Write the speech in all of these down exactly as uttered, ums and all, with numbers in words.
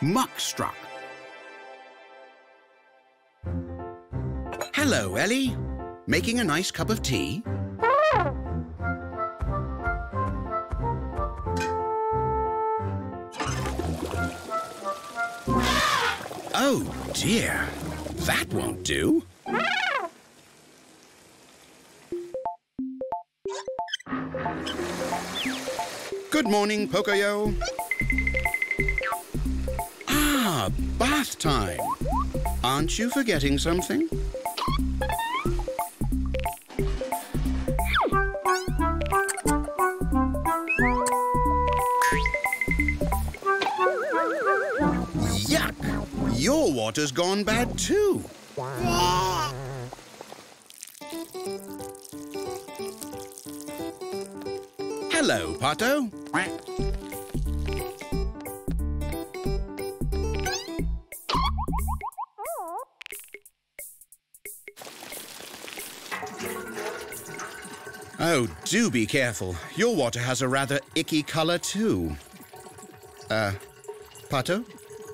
Muckstruck. Hello, Ellie. Making a nice cup of tea? Oh, dear. That won't do. Good morning, Pocoyo. Ah, bath time. Aren't you forgetting something? Yuck! Your water's gone bad too. Hello, Pato. Oh, do be careful. Your water has a rather icky colour too. Uh, Pato?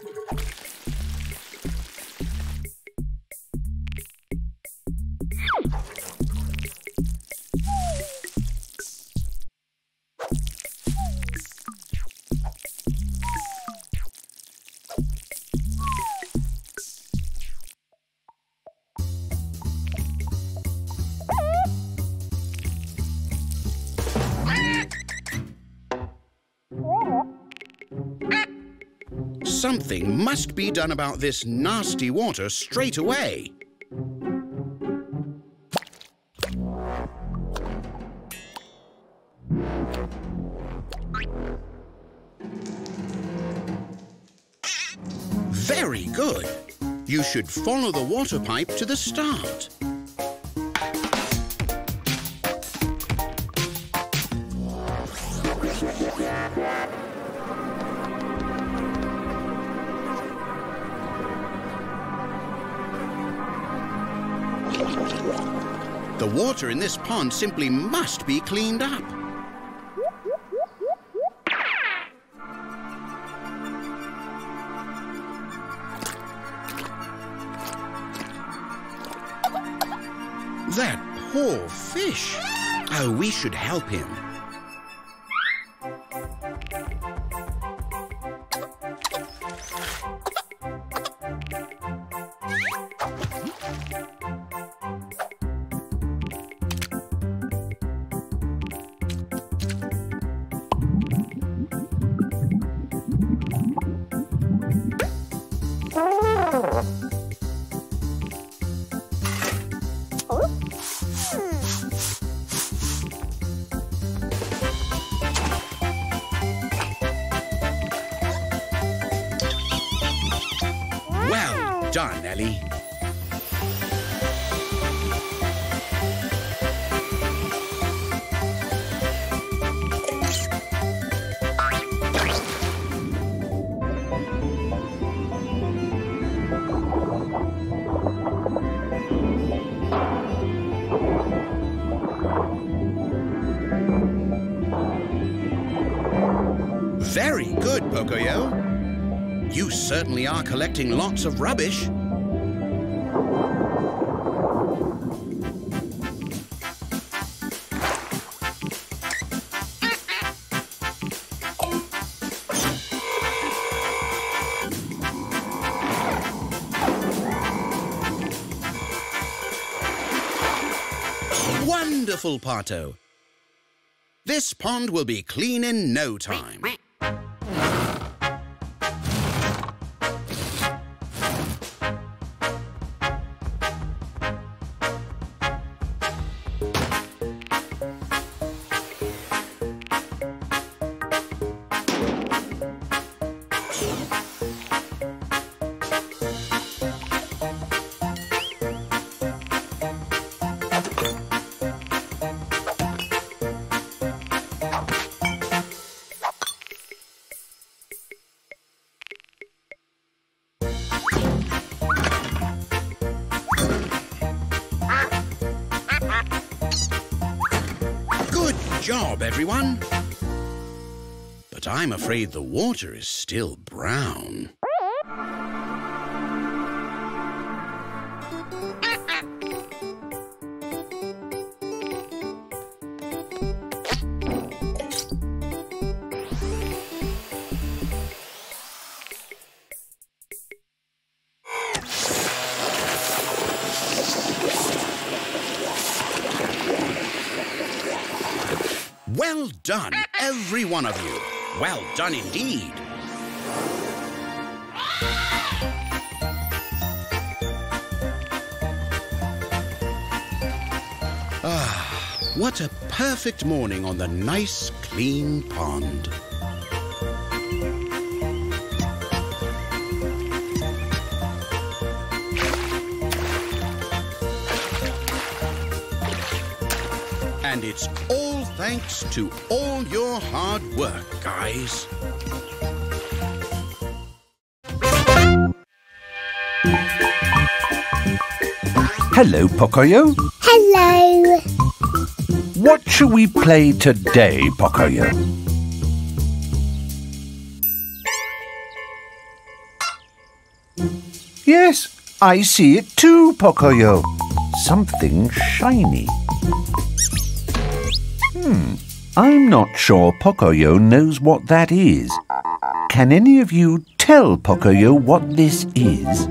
Something must be done about this nasty water straight away. Very good. You should follow the water pipe to the start. The water in this pond simply must be cleaned up. That poor fish. Oh, we should help him. Well done, Ellie. Very good, Pocoyo. You certainly are collecting lots of rubbish. Wonderful, Pato. This pond will be clean in no time. Good job, everyone. But I'm afraid the water is still brown. Well done, every one of you. Well done indeed. Ah, what a perfect morning on the nice, clean pond. And it's all thanks to all your hard work, guys. Hello, Pocoyo. Hello. What shall we play today, Pocoyo? Yes, I see it too, Pocoyo. Something shiny. Hmm, I'm not sure Pocoyo knows what that is. Can any of you tell Pocoyo what this is?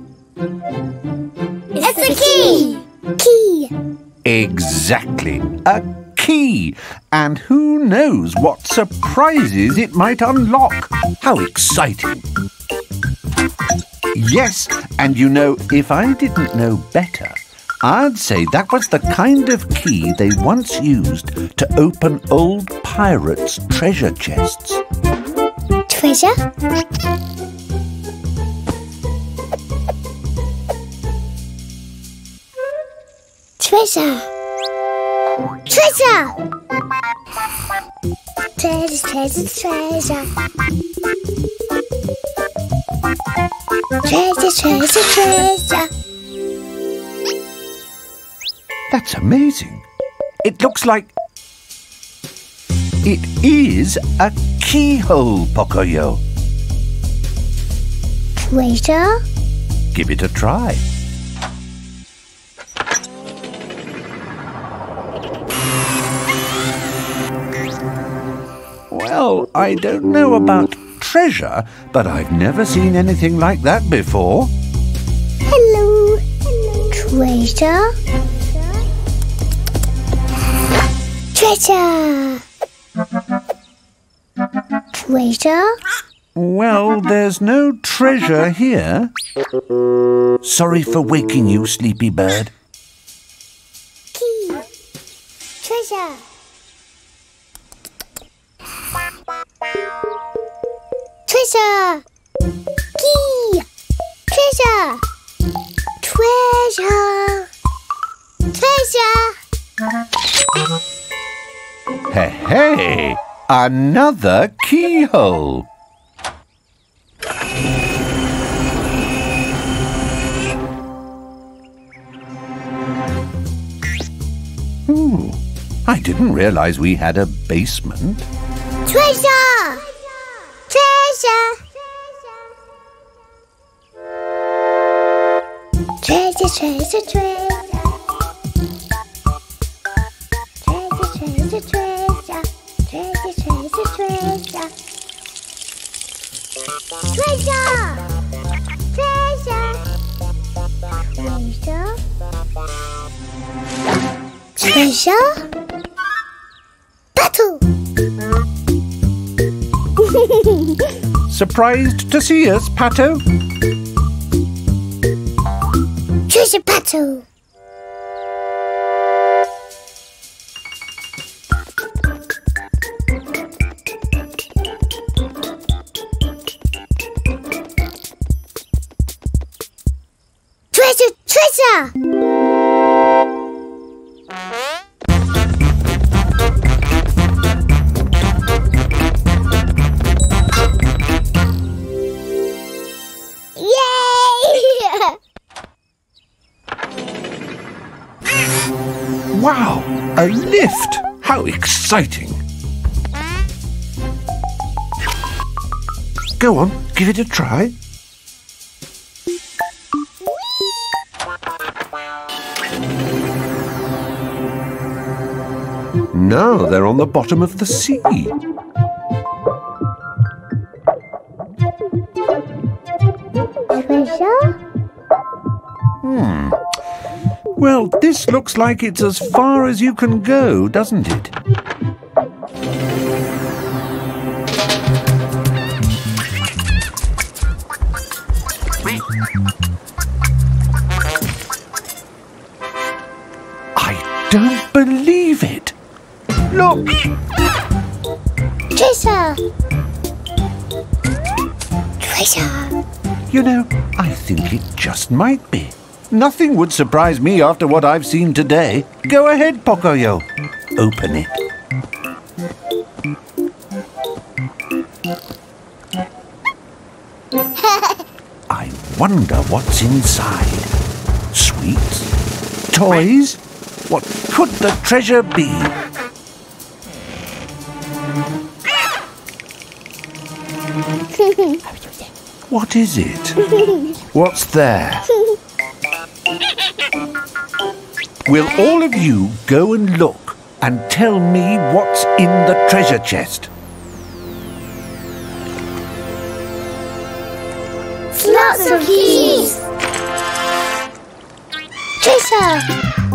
It's a key. Key. Exactly, a key. And who knows what surprises it might unlock. How exciting. Yes, and you know, if I didn't know better, I'd say that was the kind of key they once used to open old pirates' treasure chests. Treasure? Treasure. Treasure. Treasure, treasure, treasure. Treasure, treasure, treasure. That's amazing. It looks like... It is a keyhole, Pocoyo. Treasure? Give it a try. Well, I don't know about treasure, but I've never seen anything like that before. Hello. Hello. Treasure? Treasure. Treasure? Well, there's no treasure here. Sorry for waking you, sleepy bird. Key. Treasure. Treasure. Key. Treasure. Treasure. Treasure. Hey, hey! Another keyhole! Ooh, I didn't realize we had a basement. Treasure. Treasure. Treasure, treasure, treasure. Treasure, treasure, treasure. Treasure, treasure, treasure. Treasure. Treasure. Treasure. Treasure. Battle. Surprised to see us, Pato? Treasure battle. Treasure, treasure. Wow! A lift! How exciting! Go on, give it a try. Now they're on the bottom of the sea. Treasure? Hmm. Well, this looks like it's as far as you can go, doesn't it? I don't believe it. Look! Treasure! Treasure! You know, I think it just might be. Nothing would surprise me after what I've seen today. Go ahead, Pocoyo. Open it. I wonder what's inside. Sweets? Toys? What could the treasure be? What is it? What's there? Will all of you go and look and tell me what's in the treasure chest? Lots of keys! Treasure!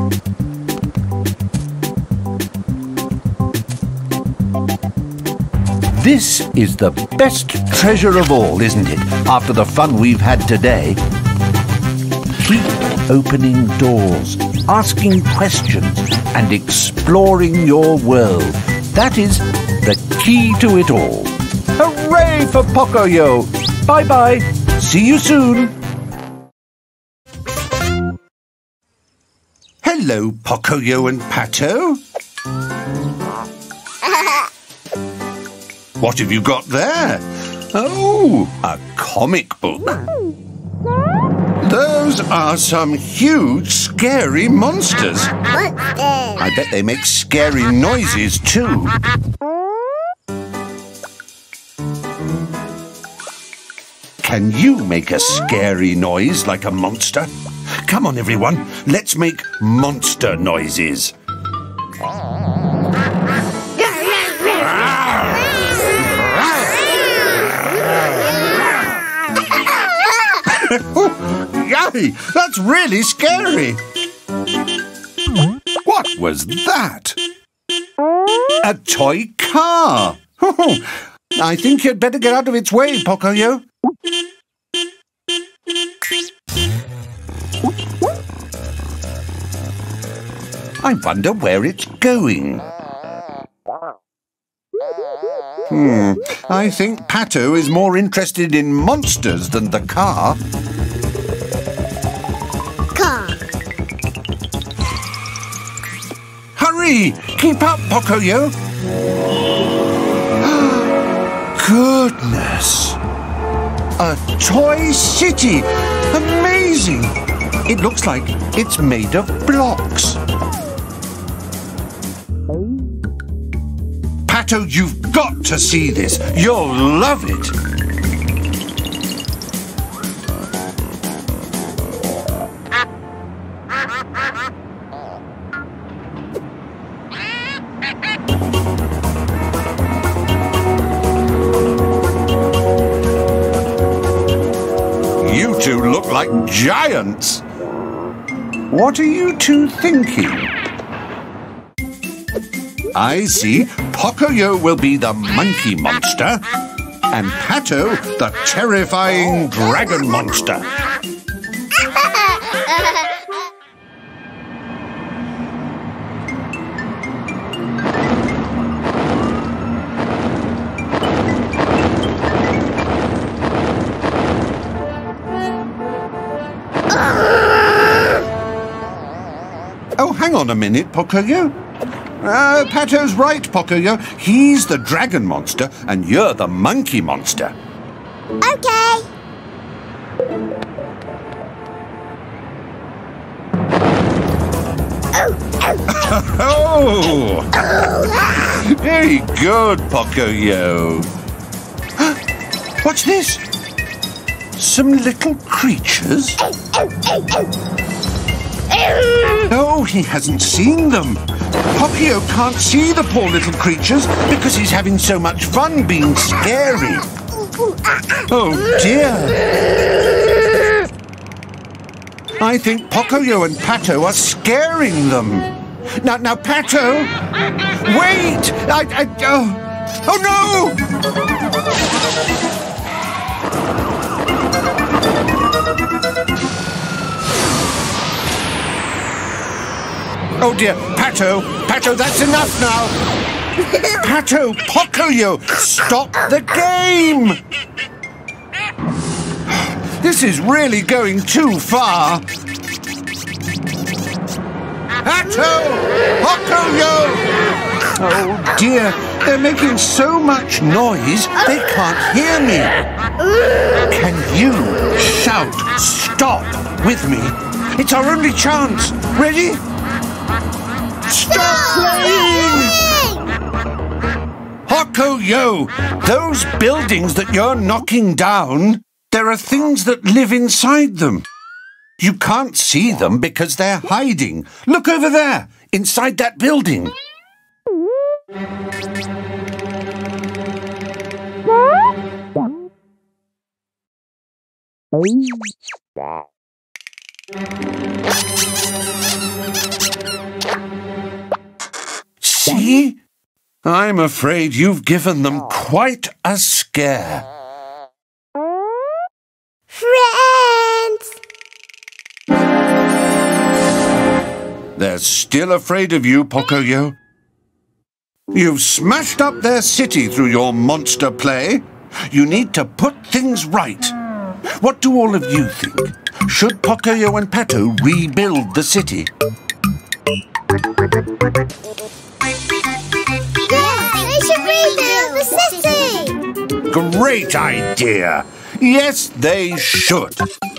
This is the best treasure of all, isn't it? After the fun we've had today. Keep opening doors, asking questions, and exploring your world. That is the key to it all. Hooray for Pocoyo! Bye-bye. See you soon. Hello, Pocoyo and Pato. What have you got there? Oh, a comic book. Those are some huge, scary monsters. Monsters! I bet they make scary noises too. Can you make a scary noise like a monster? Come on, everyone. Let's make monster noises. Yay! That's really scary. What was that? A toy car. I think you'd better get out of its way, Pocoyo. I wonder where it's going. Hmm, I think Pato is more interested in monsters than the car. Car! Hurry! Keep up, Pocoyo! Goodness! A toy city! Amazing! It looks like it's made of blocks. Pato, you've got to see this. You'll love it. You two look like giants. What are you two thinking? I see. Pocoyo will be the monkey monster, and Pato the terrifying dragon monster. Oh, hang on a minute, Pocoyo. Uh, Pato's right, Pocoyo. He's the dragon monster, and you're the monkey monster. Okay! Oh! Very good, Pocoyo. What's this? Some little creatures? No, he hasn't seen them. Pocoyo can't see the poor little creatures because he's having so much fun being scary. Oh, dear. I think Pocoyo and Pato are scaring them. Now, now, Pato! Wait! I, I, oh, oh no! Oh dear, Pato, Pato, that's enough now. Pato, Pocoyo, stop the game. This is really going too far. Pato, Pocoyo. Oh dear, they're making so much noise they can't hear me. Can you shout stop with me? It's our only chance. Ready? Stop playing! Pocoyo, those buildings that you're knocking down, there are things that live inside them. You can't see them because they're hiding. Look over there, inside that building. See? I'm afraid you've given them quite a scare. Friends! They're still afraid of you, Pocoyo. You've smashed up their city through your monster play. You need to put things right. What do all of you think? Should Pocoyo and Pato rebuild the city? Yes, they should rebuild the city! Great idea! Yes, they should.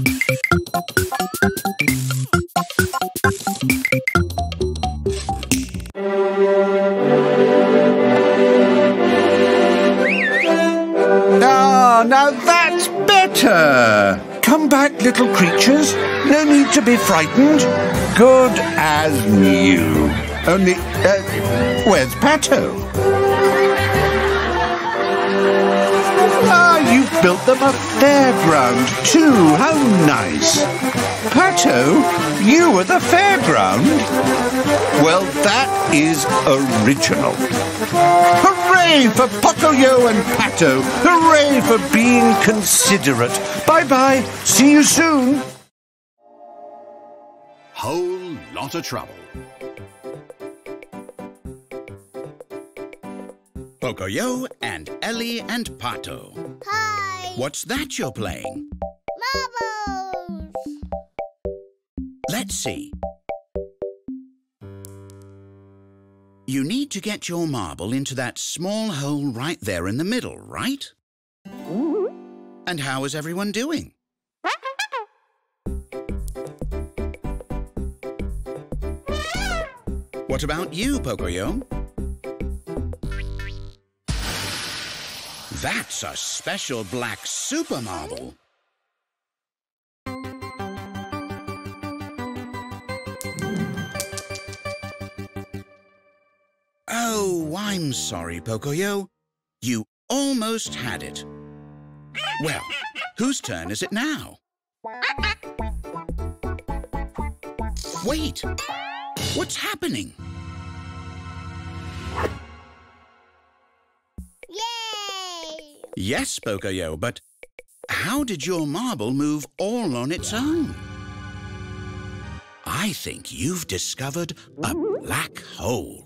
Ah, now that's better. Come back, little creatures. No need to be frightened. Good as new. Only, uh, where's Pato? Ah, you've built them a fairground, too. How nice. Pato, you were the fairground? Well, that is original. Hooray for Pocoyo and Pato. Hooray for being considerate. Bye-bye. See you soon. Whole lot of trouble. Pocoyo and Ellie and Pato. Hi! What's that you're playing? Marbles! Let's see. You need to get your marble into that small hole right there in the middle, right? And how is everyone doing? What about you, Pocoyo? That's a special black super marble. Oh, I'm sorry, Pocoyo. You almost had it. Well, whose turn is it now? Wait! What's happening? Yay! Yes, Pocoyo, but how did your marble move all on its own? I think you've discovered a black hole.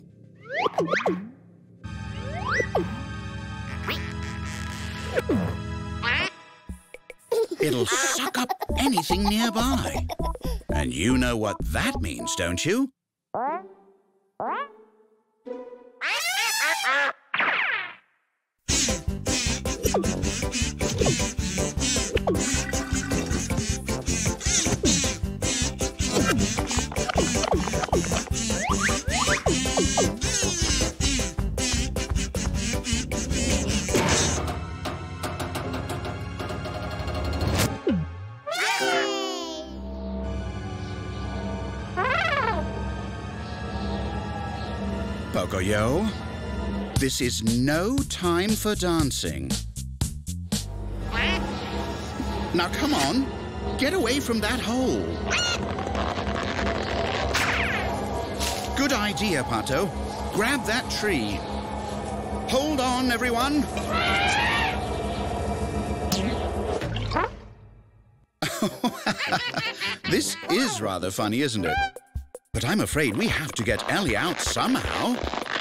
It'll suck up anything nearby. And you know what that means, don't you? Pocoyo, this is no time for dancing. Now come on, get away from that hole. Good idea, Pato. Grab that tree. Hold on, everyone. This is rather funny, isn't it? But but I'm afraid we have to get Ellie out somehow.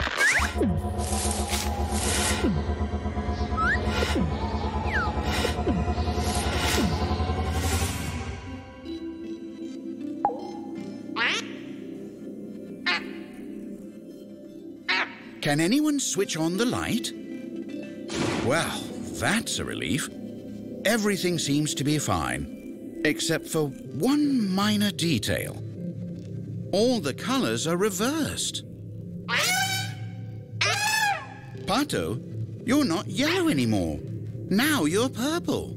Can anyone switch on the light? Well, that's a relief. Everything seems to be fine, except for one minor detail. All the colors are reversed. Pato, you're not yellow anymore. Now you're purple.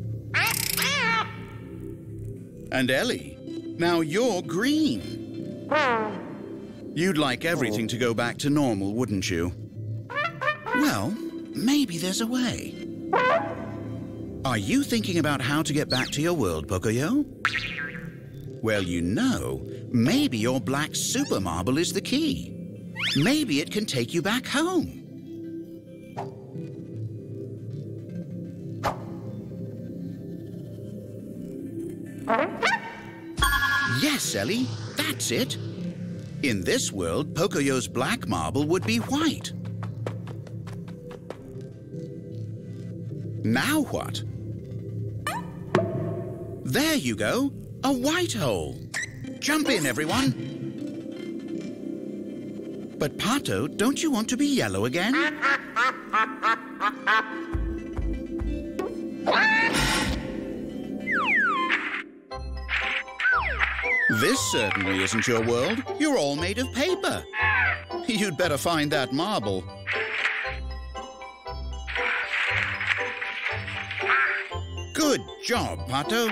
And Ellie, now you're green. You'd like everything to go back to normal, wouldn't you? Well, maybe there's a way. Are you thinking about how to get back to your world, Pocoyo? Well, you know, maybe your black super marble is the key. Maybe it can take you back home. Yes, Ellie, that's it. In this world, Pocoyo's black marble would be white. Now what? There you go, a white hole. Jump in, everyone. But Pato, don't you want to be yellow again? This certainly isn't your world. You're all made of paper. You'd better find that marble. Good job, Pato.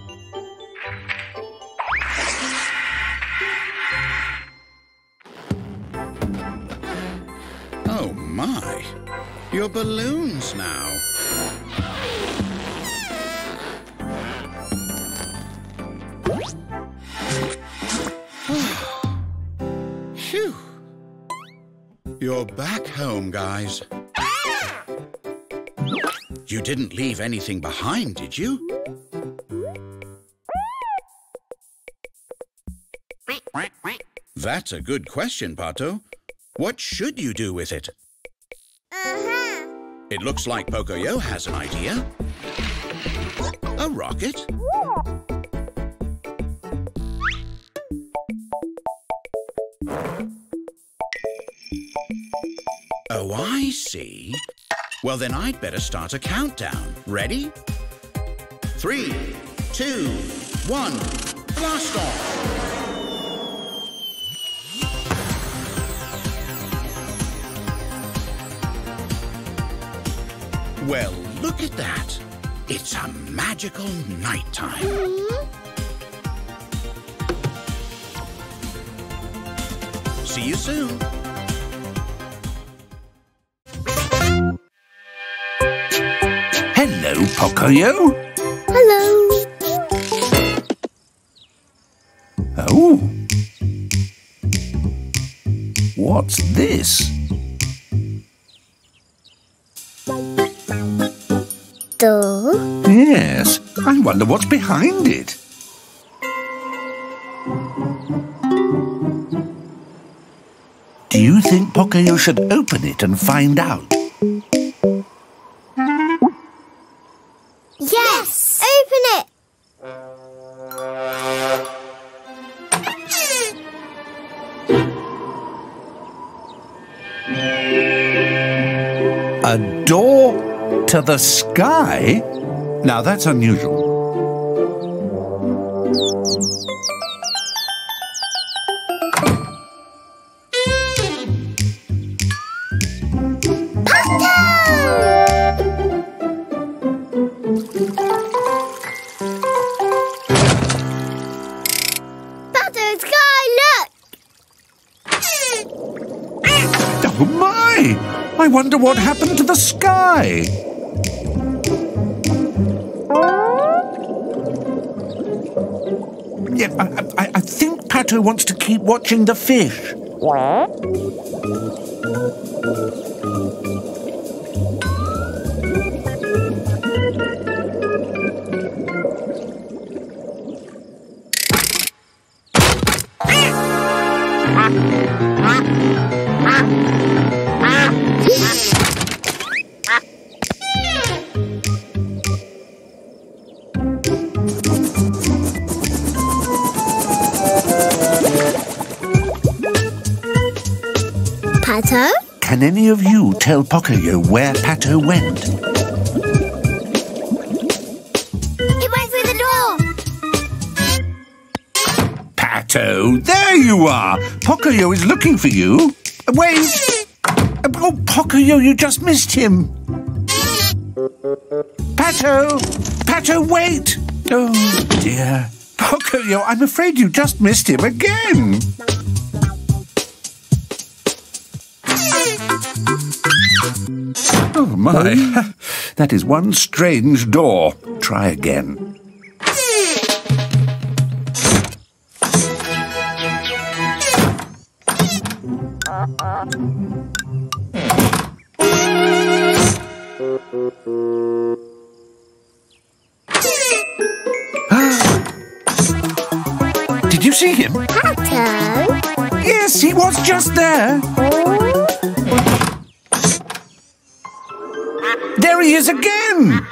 Oh my, you're balloons now. Phew. You're back home, guys. You didn't leave anything behind, did you? That's a good question, Pato. What should you do with it? Uh-huh. It looks like Pocoyo has an idea. A rocket? Oh, I see. Well, then I'd better start a countdown. Ready? Three, two, one, blast off! Well, look at that. It's a magical nighttime. Mm-hmm. See you soon. Hello, Pocoyo. Hello. Oh. What's this? Door. Yes, I wonder what's behind it. Do you think Pocoyo should open it and find out? Yes! Open it! A door to the sky? Now that's unusual. Oh my! I wonder what happened to the sky. Yeah, I, I, I think Pato wants to keep watching the fish. Pato. Can any of you tell Pocoyo where Pato went? He went through the door. Pato, there you are. Pocoyo is looking for you. Wait. Oh, Pocoyo, you just missed him. Pato! Pato, wait! Oh, dear. Pocoyo, I'm afraid you just missed him again. Oh, my. That is one strange door. Try again. Did you see him? Pato. Yes, he was just there. There he is again.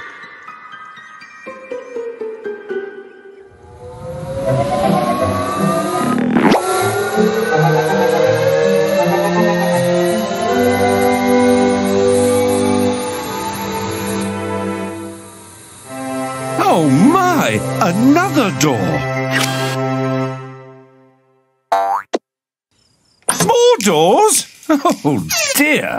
Oh my, another door. More doors? Oh dear.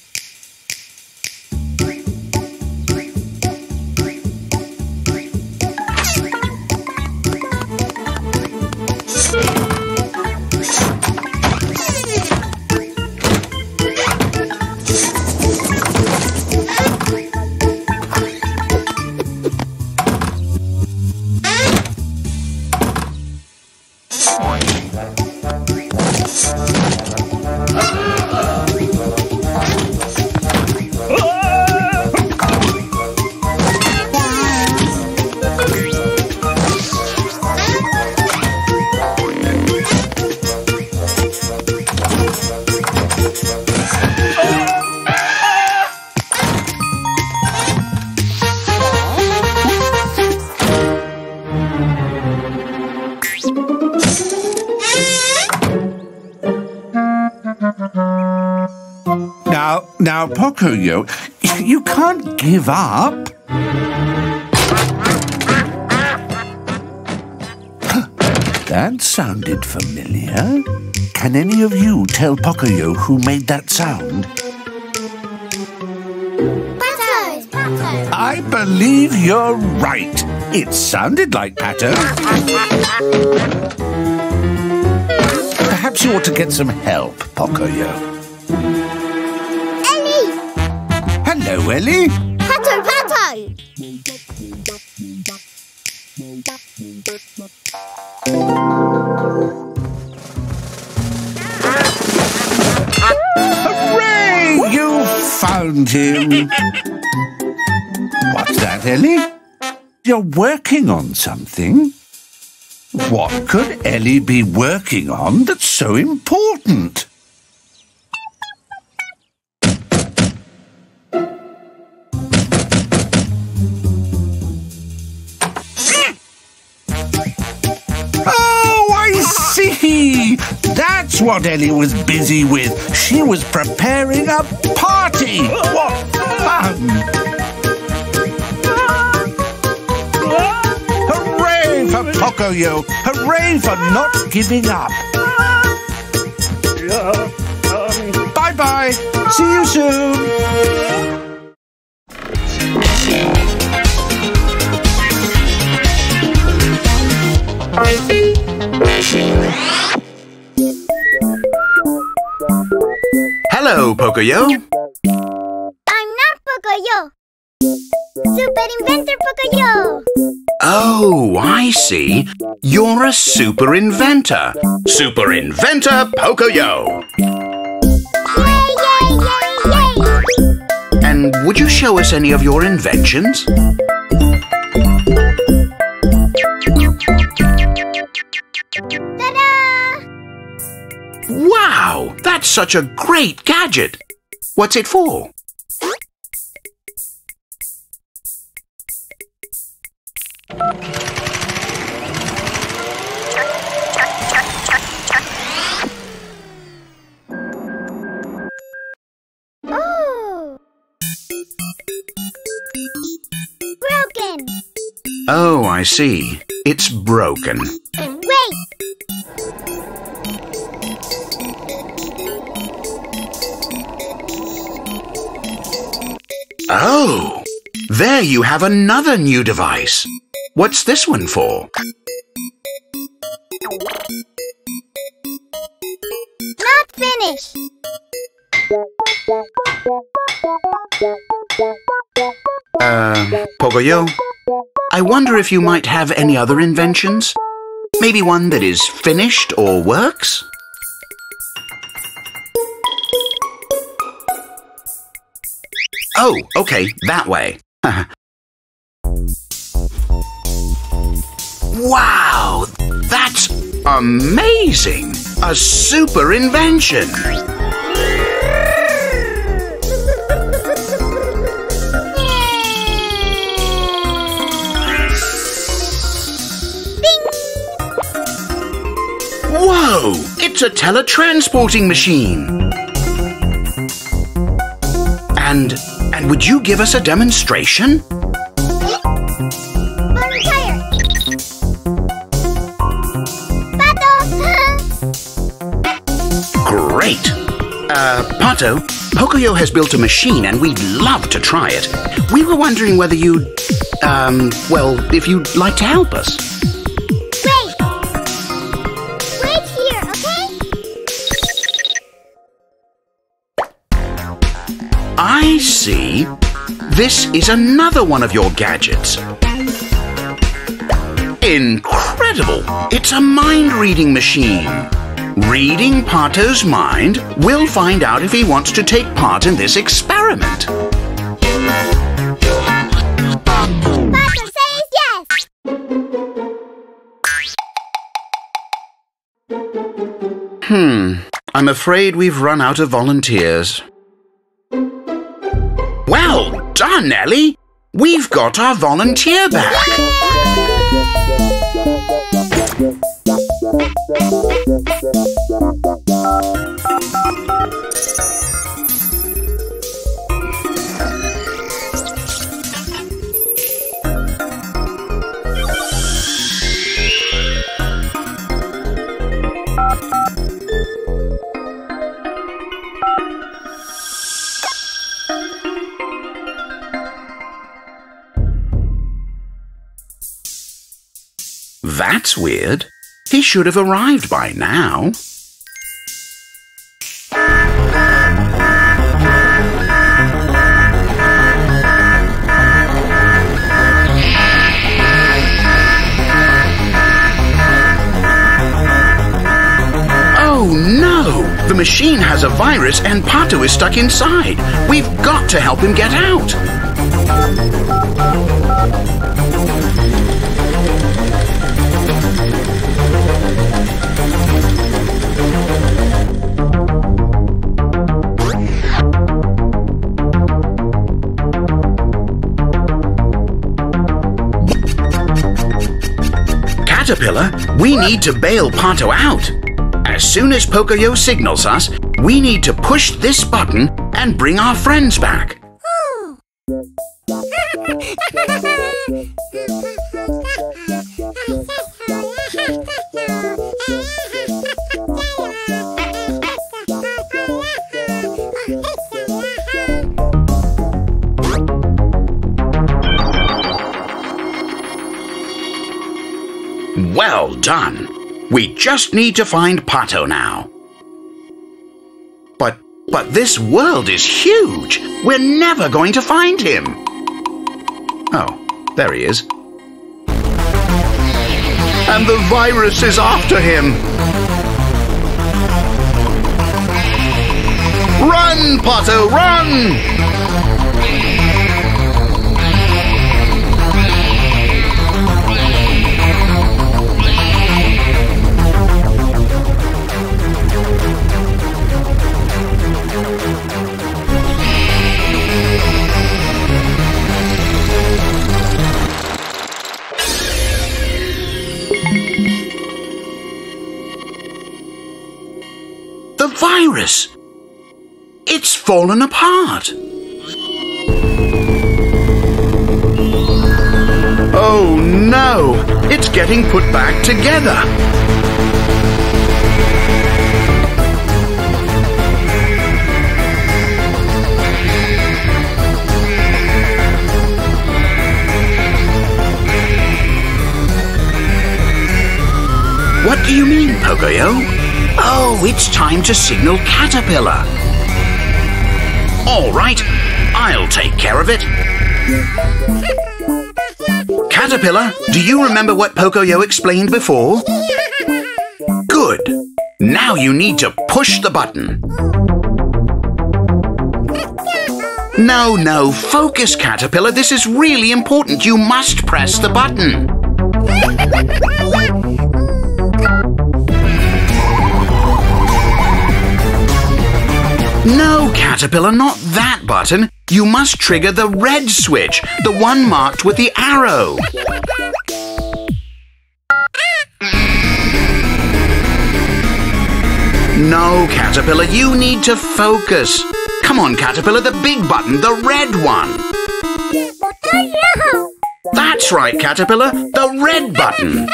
Now, now, Pocoyo, you can't give up. That sounded familiar. Can any of you tell Pocoyo who made that sound? Pato. Pato. I believe you're right. It sounded like Pato. Perhaps you ought to get some help, Pocoyo. Ellie. Hello, Ellie. Pato. Pato. Hooray! You found him. What's that, Ellie? You're working on something? What could Ellie be working on that's so important? Oh, I see! That's what Ellie was busy with. She was preparing a party. What fun! Hooray for Pocoyo! Hooray for not giving up! Bye-bye! See you soon! Hello, Pocoyo. I'm not Pocoyo. Super Inventor Pocoyo. Oh, I see. You're a super inventor. Super Inventor Pocoyo. Yay, yay, yay, yay. And would you show us any of your inventions? Ta-da! Wow, that's such a great gadget. What's it for? Oh, I see. It's broken. Wait! Oh! There you have another new device. What's this one for? Not finished! Uh, Pocoyo, I wonder if you might have any other inventions? Maybe one that is finished or works? Oh, okay, that way. Wow! That's amazing! A super invention! Whoa! It's a teletransporting machine! And, and would you give us a demonstration? Great! Uh, Pato, Pocoyo has built a machine and we'd love to try it. We were wondering whether you'd, um, well, if you'd like to help us. Wait! Wait here, okay? I see. This is another one of your gadgets. Incredible! It's a mind-reading machine. Reading Pato's mind, we'll find out if he wants to take part in this experiment. Pato says yes! Hmm, I'm afraid we've run out of volunteers. Well done, Ellie! We've got our volunteer back! That's weird. He should have arrived by now. Oh no! The machine has a virus and Pato is stuck inside. We've got to help him get out. Caterpillar, we need to bail Pato out. As soon as Pocoyo signals us, we need to push this button and bring our friends back. Well done. We just need to find Pato now. But, but this world is huge. We're never going to find him. Oh, there he is. And the virus is after him. Run, Pato, run! The virus! It's fallen apart! Oh getting put back together. What do you mean, Pocoyo? Oh, it's time to signal Caterpillar. All right, I'll take care of it. Caterpillar, do you remember what Pocoyo explained before? Good. Now you need to push the button. No, no, focus, Caterpillar. This is really important. You must press the button. No, Caterpillar, not that button. You must trigger the red switch, the one marked with the arrow. No, Caterpillar, you need to focus. Come on, Caterpillar, the big button, the red one. That's right, Caterpillar, the red button.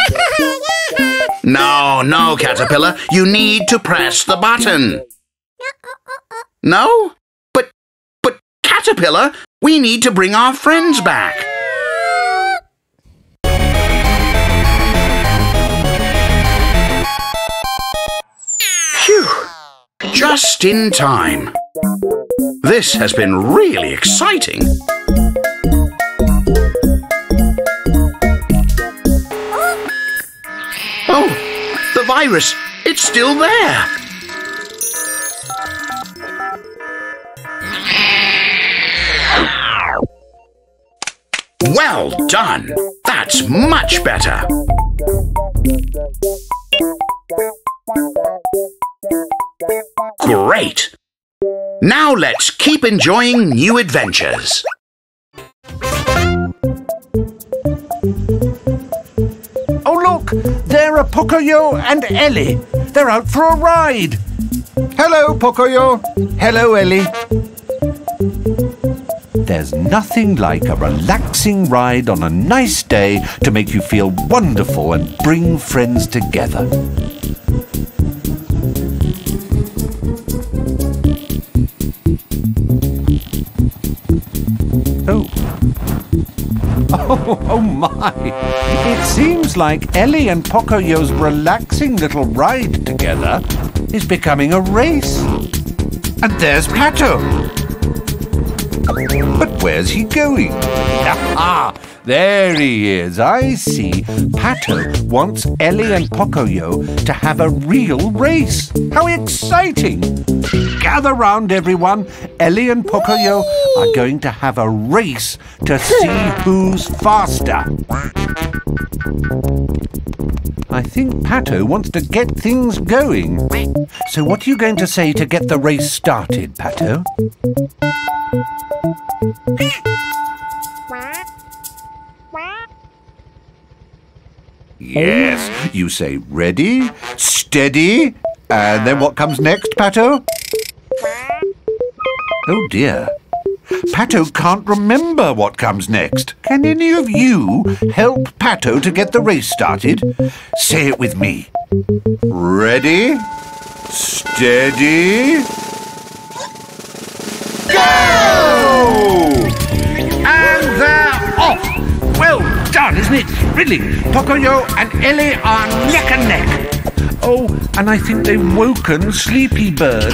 No, no, Caterpillar, you need to press the button. No? But, but, Caterpillar, we need to bring our friends back. Phew! Just in time. This has been really exciting. Oh, the virus, it's still there. Well done! That's much better! Great! Now let's keep enjoying new adventures! Oh look! There are Pocoyo and Ellie! They're out for a ride! Hello, Pocoyo! Hello, Ellie! There's nothing like a relaxing ride on a nice day to make you feel wonderful and bring friends together. Oh. Oh, oh my! It seems like Ellie and Pocoyo's relaxing little ride together is becoming a race. And there's Pato! But where's he going? Ah, there he is. I see. Pato wants Ellie and Pocoyo to have a real race. How exciting! Gather round, everyone. Ellie and Pocoyo are going to have a race to see who's faster. I think Pato wants to get things going. So what are you going to say to get the race started, Pato? Yes, you say ready, steady, and then what comes next, Pato? Oh dear. Pato can't remember what comes next. Can any of you help Pato to get the race started? Say it with me. Ready, steady, go! And they're off! Well done, isn't it thrilling? Pocoyo and Ellie are neck and neck. Oh, and I think they've woken Sleepy Bird.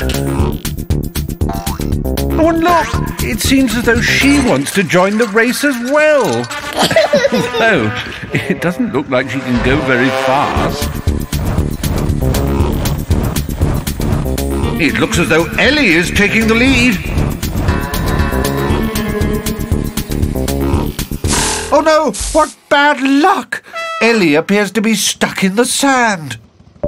Oh, and look! It seems as though she wants to join the race as well. Although, it doesn't look like she can go very fast. It looks as though Ellie is taking the lead. Oh no! What bad luck! Ellie appears to be stuck in the sand.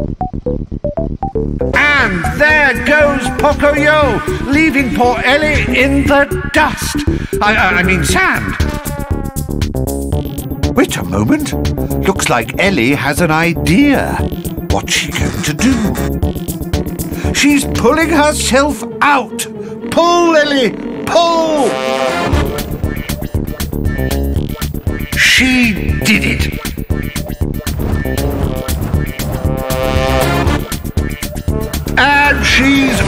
And there goes Pocoyo, leaving poor Ellie in the dust. I, I, I mean sand. Wait a moment. Looks like Ellie has an idea. What's she going to do? She's pulling herself out. Pull, Ellie, pull! She did it.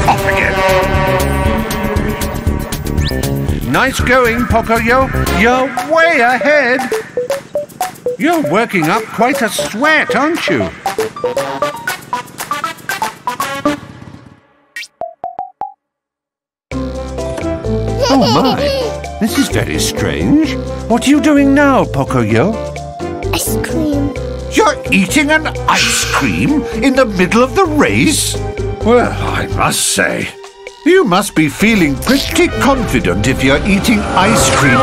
off again. Nice going, Pocoyo. You're way ahead. You're working up quite a sweat, aren't you? Oh my, this is very strange. What are you doing now, Pocoyo? Ice cream. You're eating an ice cream in the middle of the race? Well, I must say, you must be feeling pretty confident if you're eating ice cream.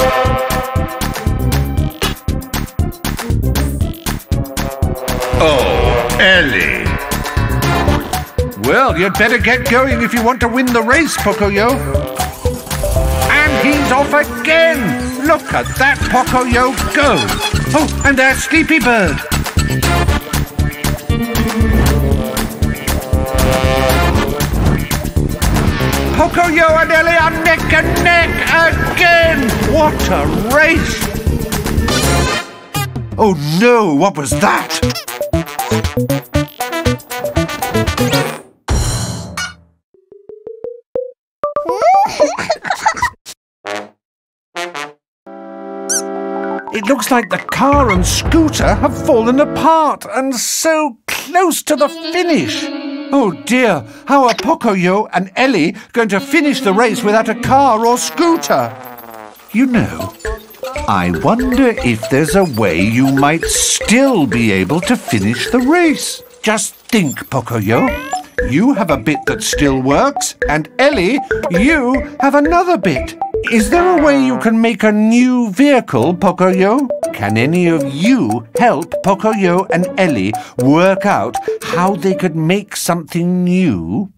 Oh, Ellie. Well, you'd better get going if you want to win the race, Pocoyo. And he's off again. Look at that Pocoyo go. Oh, and there's Sleepy Bird. Pocoyo and Ellie are neck and neck again! What a race! Oh no, what was that? It looks like the car and scooter have fallen apart and so close to the finish. Oh dear, how are Pocoyo and Ellie going to finish the race without a car or scooter? You know, I wonder if there's a way you might still be able to finish the race. Just think, Pocoyo. You have a bit that still works, and Ellie, you have another bit. Is there a way you can make a new vehicle, Pocoyo? Can any of you help Pocoyo and Ellie work out how they could make something new?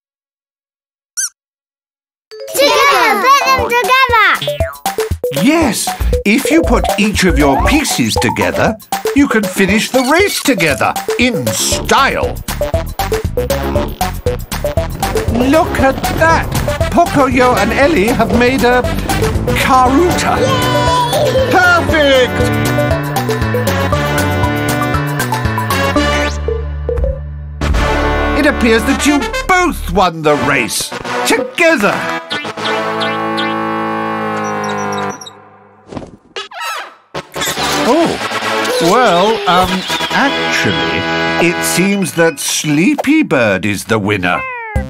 Together! Put them together! Yes! If you put each of your pieces together, you can finish the race together, in style. Look at that! Pocoyo and Ellie have made a caruta. Perfect! It appears that you both won the race, together. Oh, well, um, actually, it seems that Sleepy Bird is the winner.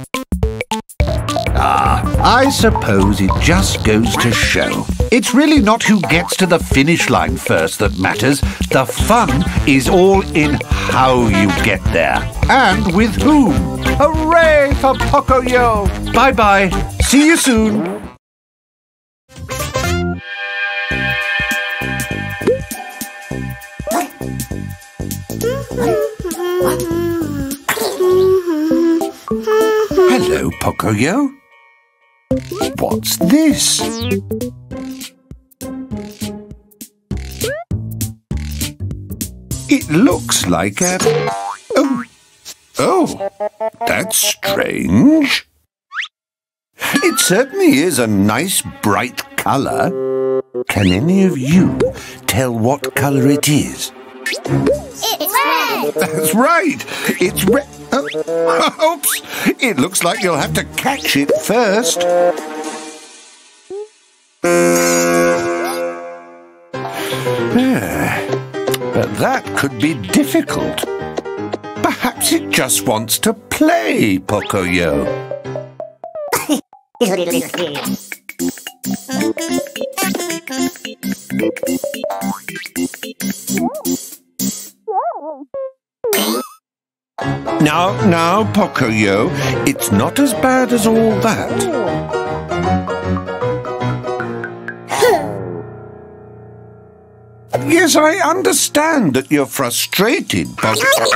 Ah, I suppose it just goes to show. It's really not who gets to the finish line first that matters. The fun is all in how you get there. And with whom. Hooray for Pocoyo! Bye-bye. See you soon. Hello, Pocoyo. What's this? It looks like a... Oh, oh, that's strange. It certainly is a nice bright colour. Can any of you tell what colour it is? It's red! That's right. It's red. Oh, oops. It looks like you'll have to catch it first. But that could be difficult. Perhaps it just wants to play, Pocoyo. Now, now, Pocoyo, it's not as bad as all that. Yes, I understand that you're frustrated, but...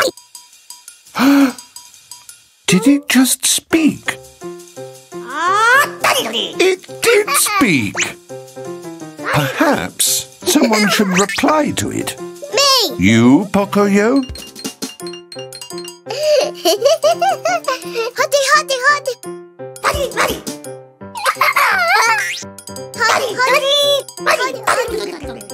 Did it just speak? It did speak! Perhaps someone should reply to it. Me! You, Pocoyo? Hotty, hotty, hotty! Hotty, hotty! Hotty, hotty! Hotty, hotty!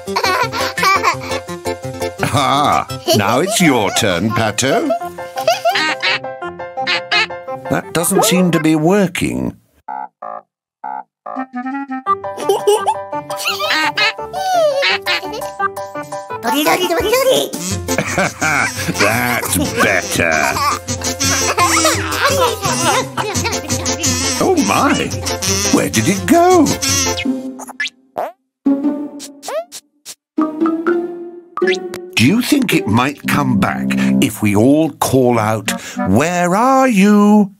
Ah, now it's your turn, Pato. That doesn't seem to be working. That's better. Oh my! Where did it go? Do you think it might come back if we all call out, "Where are you?"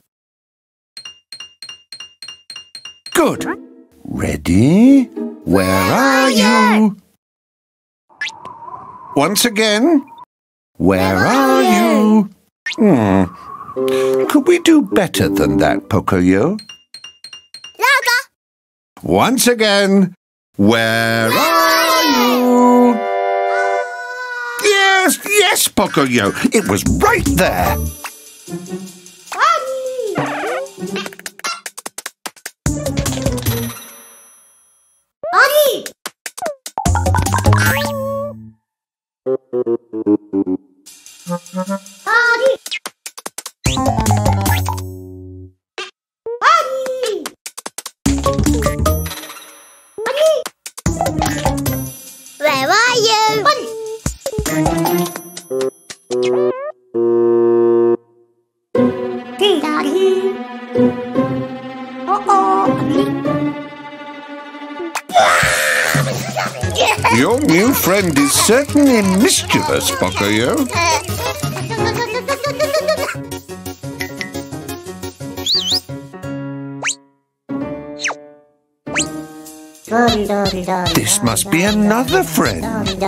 Good. Ready? Where are you? Once again. Where are you? Hmm. Could we do better than that, Pocoyo? Louder. Once again. Where are you? Yes, yes, Pocoyo. It was right there. Daddy. Daddy. Where are you? Daddy. Uh-oh. Your new friend is certainly mischievous, Pocoyo. This must be another friend.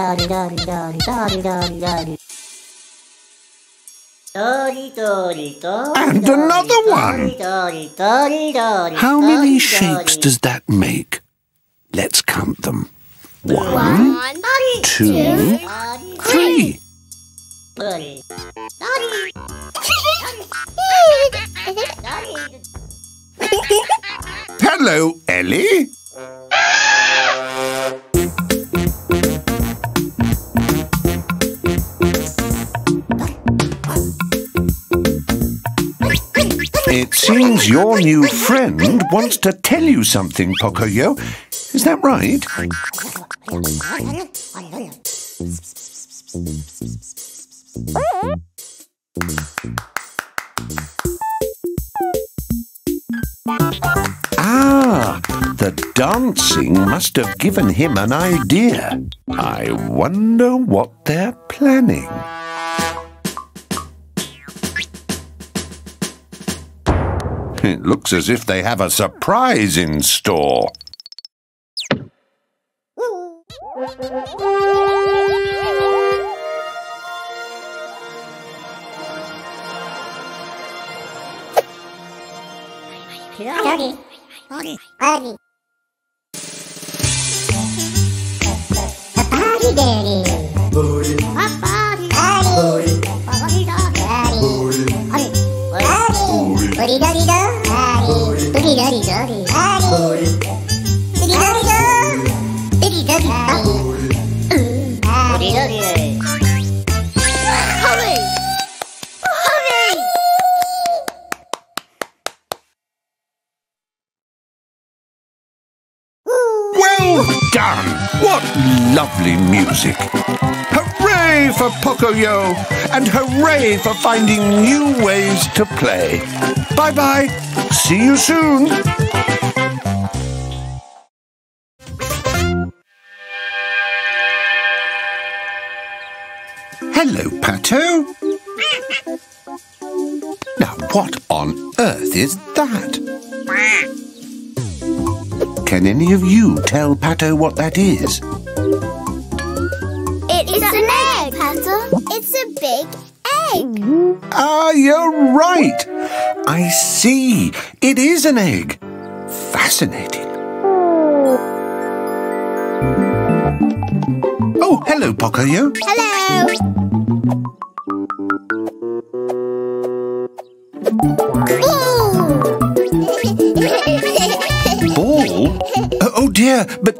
And another one. How many shapes does that make? Let's count them. One, two, three. Hello, Ellie. It seems your new friend wants to tell you something, Pocoyo. Is that right? Ah, the dancing must have given him an idea. I wonder what they're planning. It looks as if they have a surprise in store. Daddy. Daddy. Daddy. Daddy, Daddy. Booty. Daddy. Daddy. Booty. Daddy. Booty. Booty, daddy, daddy. Booty, daddy, daddy. Booty. Booty, daddy, daddy. Booty, daddy, daddy. Booty, daddy, daddy. Hurry! Hurry! Well done! What lovely music! Hooray for Pocoyo! And hooray for finding new ways to play! Bye-bye! See you soon! Hello, Pato! Now, what on earth is that? Can any of you tell Pato what that is? It's an egg, Pato. It's a big egg. Ah, you're right. I see. It is an egg. Fascinating. Oh, hello, Pocoyo. Hello. Ball? Oh, oh dear, but...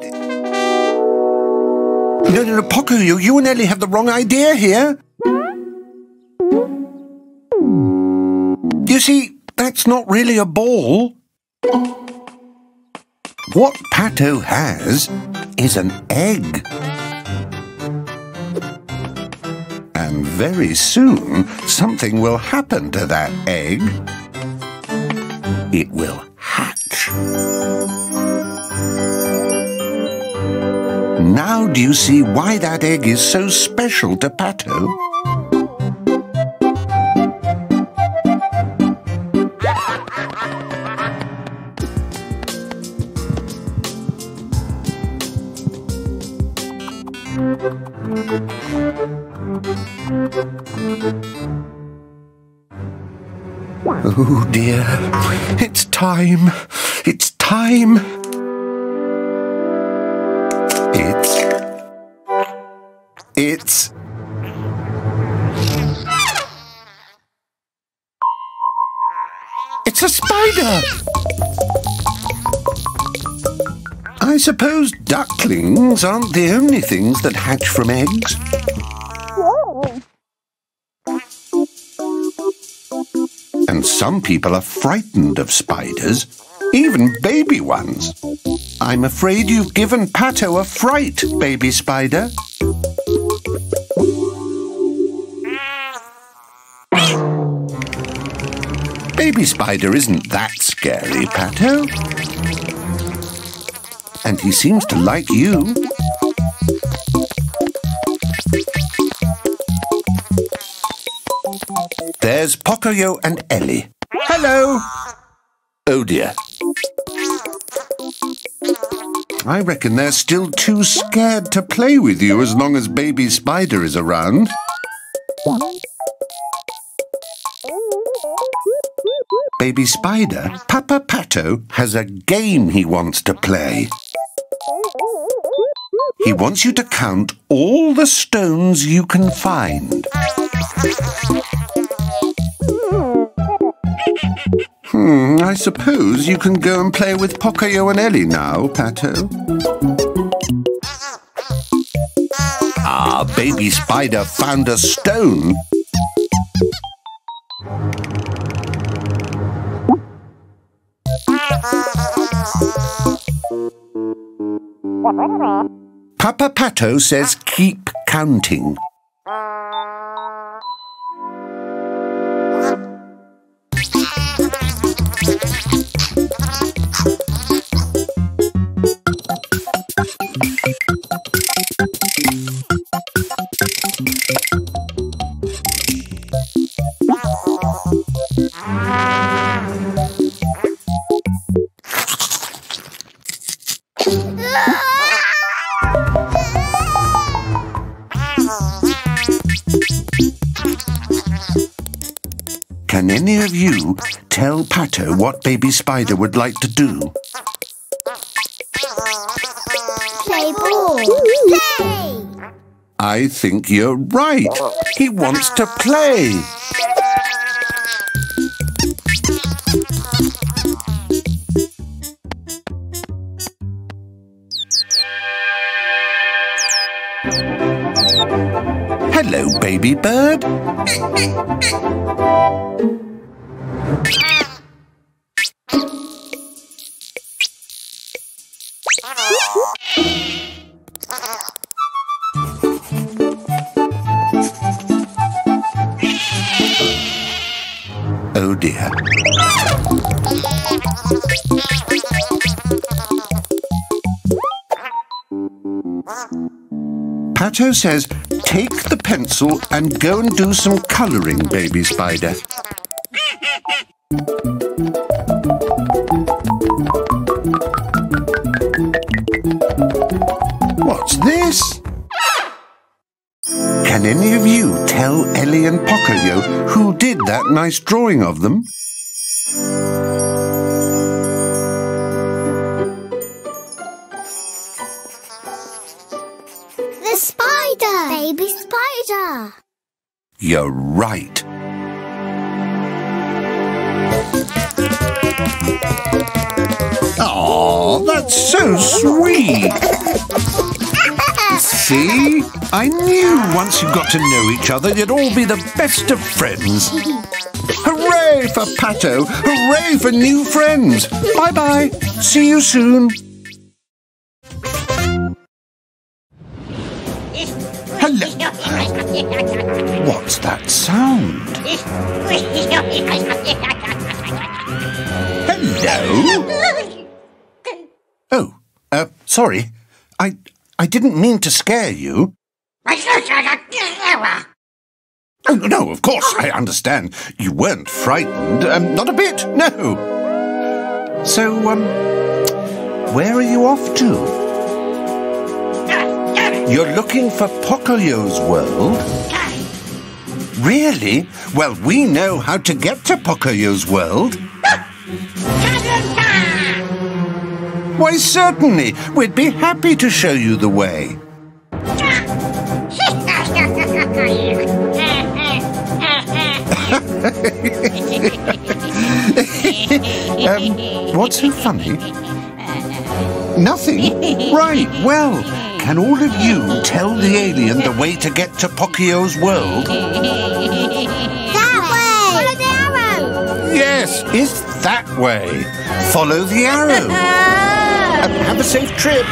No, no, no, Pocoyo, you and Ellie have the wrong idea here. You see, that's not really a ball. What Pato has is an egg. And very soon, something will happen to that egg. It will hatch. Now do you see why that egg is so special to Pato? Oh dear, it's time, it's time. It's, it's, it's a spider. I suppose ducklings aren't the only things that hatch from eggs. And some people are frightened of spiders, even baby ones. I'm afraid you've given Pato a fright, baby spider. Baby spider isn't that scary, Pato. And he seems to like you. There's Pocoyo and Ellie. Hello! Oh dear. I reckon they're still too scared to play with you as long as Baby Spider is around. Baby Spider, Papa Pato has a game he wants to play. He wants you to count all the stones you can find. Hmm, I suppose you can go and play with Pocoyo and Ellie now, Pato. Ah, Baby Spider found a stone. Papa Pato says keep counting. Can any of you tell Pato what Baby Spider would like to do? Play ball. Play. I think you're right. He wants to play. Hello, baby bird. Oh dear. Pato says, take the pencil and go and do some colouring, Baby Spider. What's this? Can any of you tell Ellie and Pocoyo who did that nice drawing of them? The spider. Baby spider. You're right. Aw, that's so sweet. See? I knew once you got to know each other, you'd all be the best of friends. Hooray! Hooray for Pato! Hooray for new friends! Bye-bye. See you soon. Hello. What's that sound? Hello? Oh, uh, sorry. I, I didn't mean to scare you. Oh, no, of course, I understand. You weren't frightened. Um, not a bit, no. So, um, where are you off to? You're looking for Pocoyo's world? Really? Well, we know how to get to Pocoyo's world. Why, certainly. We'd be happy to show you the way. um, what's so funny? Nothing? Right, well, can all of you tell the alien the way to get to Pocoyo's world? That way! Follow the arrow! Yes, it's that way. Follow the arrow. uh, have a safe trip.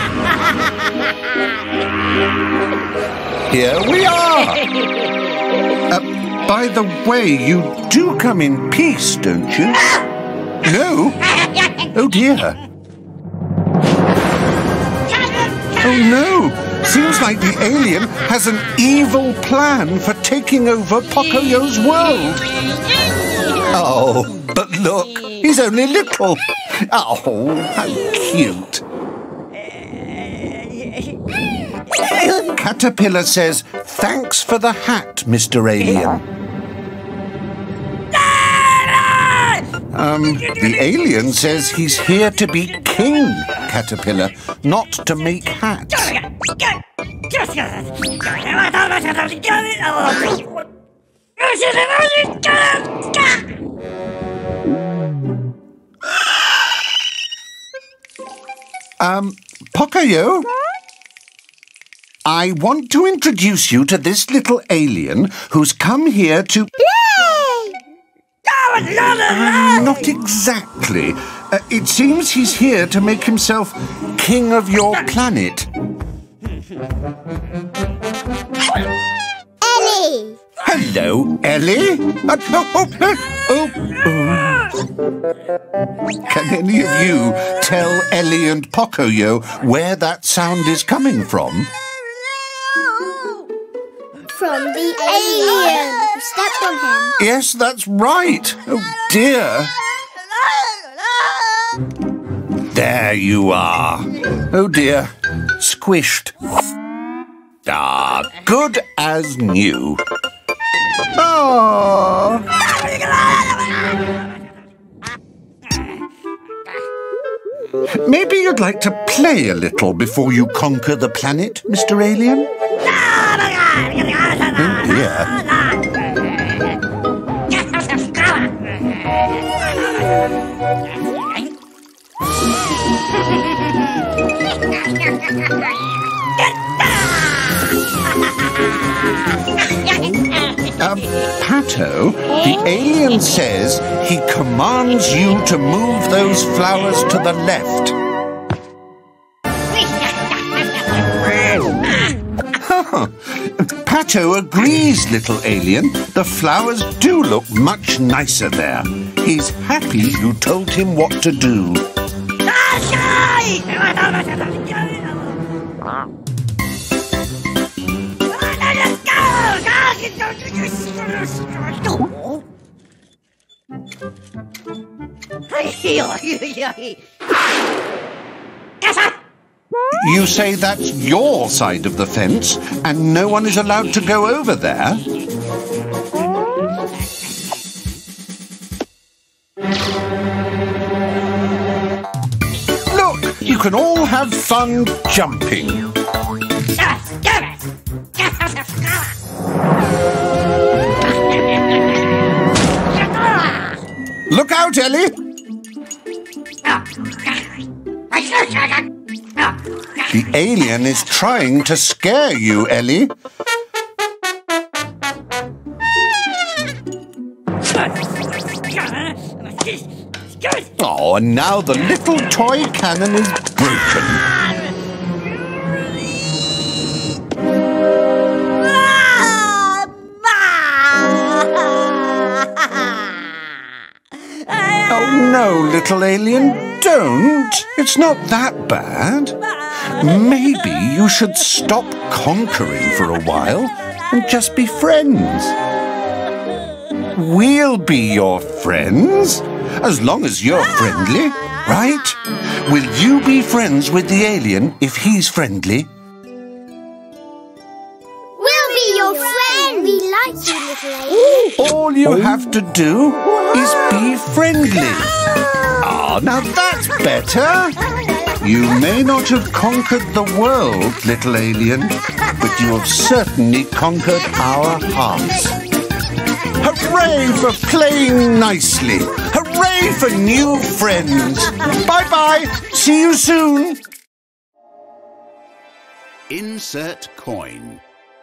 Here we are. Uh, by the way, you do come in peace, don't you? No? Oh, dear. Oh, no. Seems like the alien has an evil plan for taking over Pocoyo's world. Oh, but look, he's only little. Oh, how cute. Caterpillar says, thanks for the hat, Mister Alien. Um, the alien says he's here to be king, Caterpillar, not to make hats. Um, Pocoyo? I want to introduce you to this little alien who's come here to... Uh, not exactly. Uh, it seems he's here to make himself king of your planet. Ellie! Hello, Ellie. Uh, oh, oh, oh, oh. Can any of you tell Ellie and Pocoyo where that sound is coming from? From the alien who stepped on him. Yes, that's right. Oh, dear. There you are. Oh, dear. Squished. Ah, good as new. Oh. Maybe you'd like to play a little before you conquer the planet, Mister Alien? Oh, dear. Um, Pato, the alien says he commands you to move those flowers to the left. Pato agrees, little alien. The flowers do look much nicer there. He's happy you told him what to do. You say that's your side of the fence, and no one is allowed to go over there? Look, you can all have fun jumping. Look out, Ellie! The alien is trying to scare you, Ellie. Oh, and now the little toy cannon is broken. Oh, no, little alien, don't. It's not that bad. Maybe you should stop conquering for a while and just be friends. We'll be your friends, as long as you're friendly, right? Will you be friends with the alien if he's friendly? We'll be your friend. We like you, little alien. All you have to do is be friendly. Ah, now that's better. You may not have conquered the world, little alien, but you have certainly conquered our hearts. Hooray for playing nicely! Hooray for new friends! Bye-bye! See you soon! Insert coin.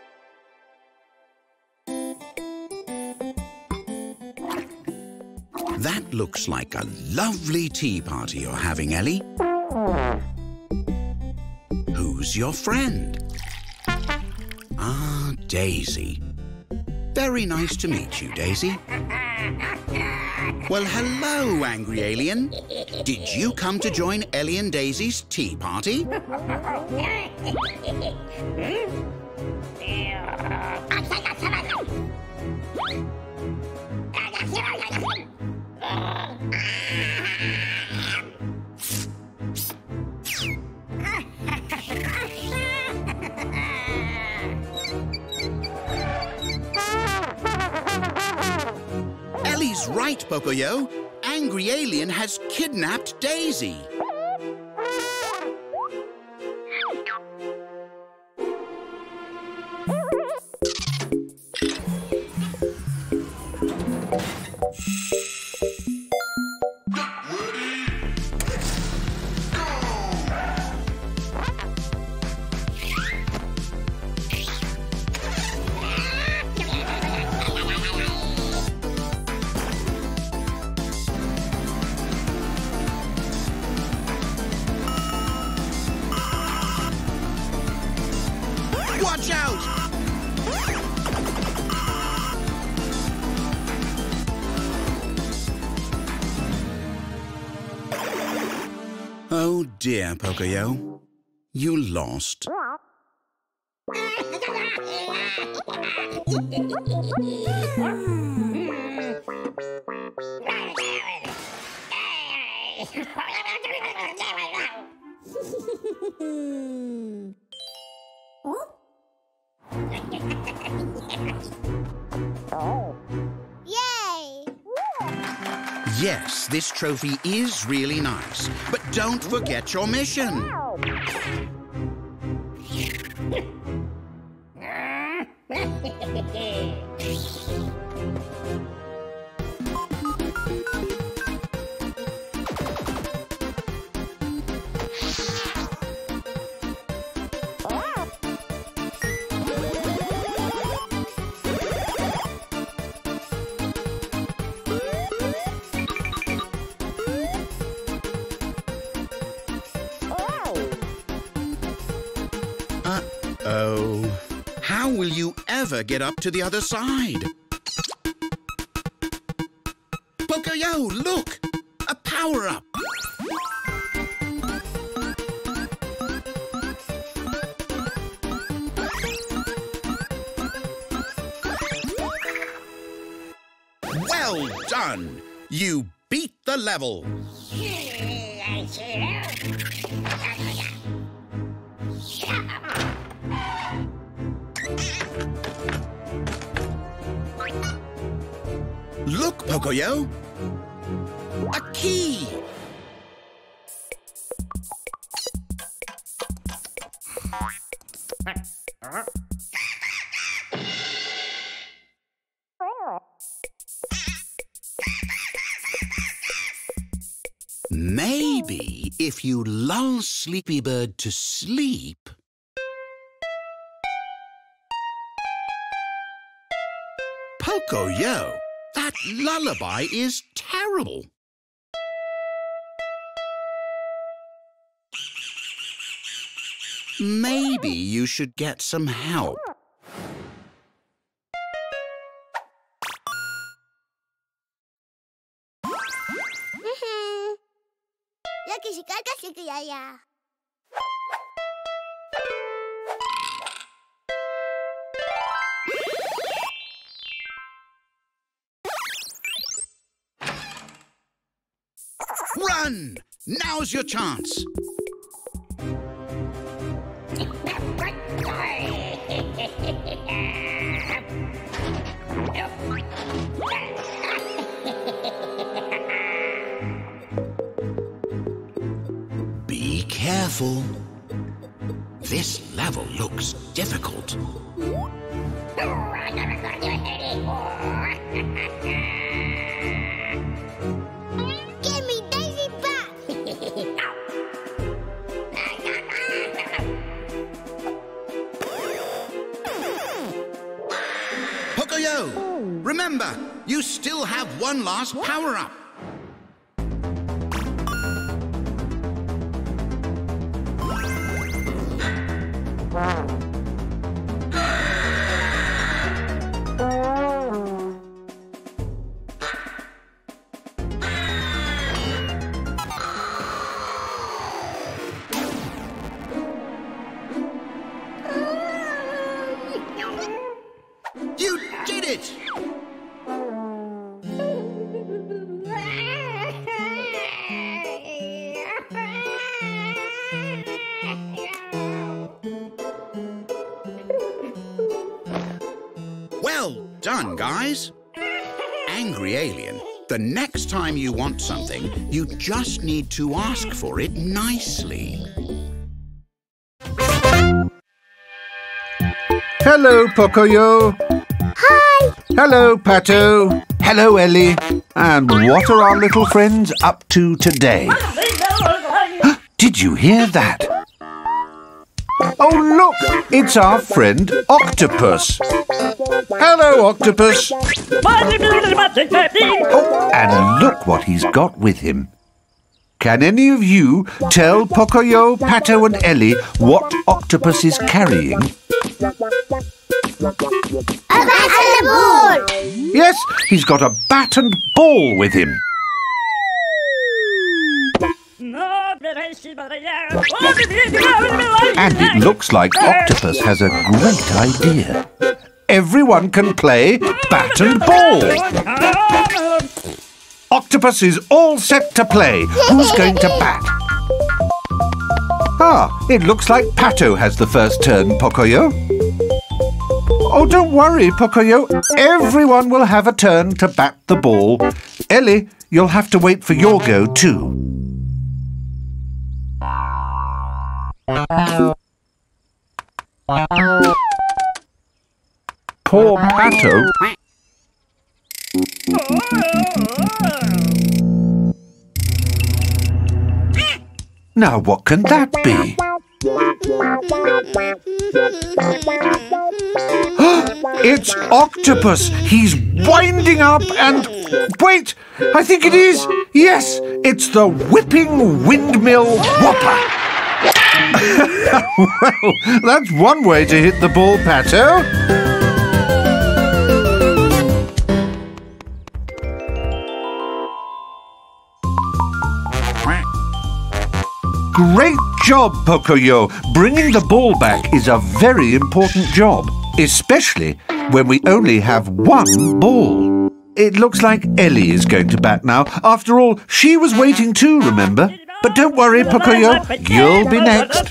That looks like a lovely tea party you're having, Ellie. Who's your friend? Ah, Daisy. Very nice to meet you, Daisy. Well, hello, angry alien. Did you come to join Ellie and Daisy's tea party? Ellie's right, Pocoyo. Angry Alien has kidnapped Daisy. Watch out! Oh dear, Pocoyo. You lost. Yay! Yes, this trophy is really nice, but don't forget your mission. Uh-oh. How will you ever get up to the other side? Pocoyo, look! A power-up! Well done! You beat the level! Look, Pocoyo! A key! Maybe if you lull Sleepy Bird to sleep... Pocoyo! That lullaby is terrible. maybe you should get some help. Run! Now's your chance. Be careful. This level looks difficult. Pocoyo, remember, you still have one last power-up. You did it! Well done, guys. Angry Alien, the next time you want something, you just need to ask for it nicely. Hello, Pocoyo. Hi! Hello, Pato. Hello, Ellie. And what are our little friends up to today? Did you hear that? Oh, look! It's our friend Octopus. Hello, Octopus. Oh, and look what he's got with him. Can any of you tell Pocoyo, Pato and Ellie what Octopus is carrying? A bat and a ball! Yes, he's got a bat and ball with him. And it looks like Octopus has a great idea. Everyone can play bat and ball. Octopus is all set to play. Who's going to bat? Ah, it looks like Pato has the first turn, Pocoyo. Oh, don't worry, Pocoyo. Everyone will have a turn to bat the ball. Ellie, you'll have to wait for your go too. Poor Pato. Now what can that be? It's Octopus! He's winding up and... Wait! I think it is! Yes! It's the Whipping Windmill Whopper! Well, that's one way to hit the ball, Pato. Great job, Pocoyo. Bringing the ball back is a very important job, especially when we only have one ball. It looks like Ellie is going to bat now. After all, she was waiting too, remember? But don't worry, Pocoyo, you'll be next.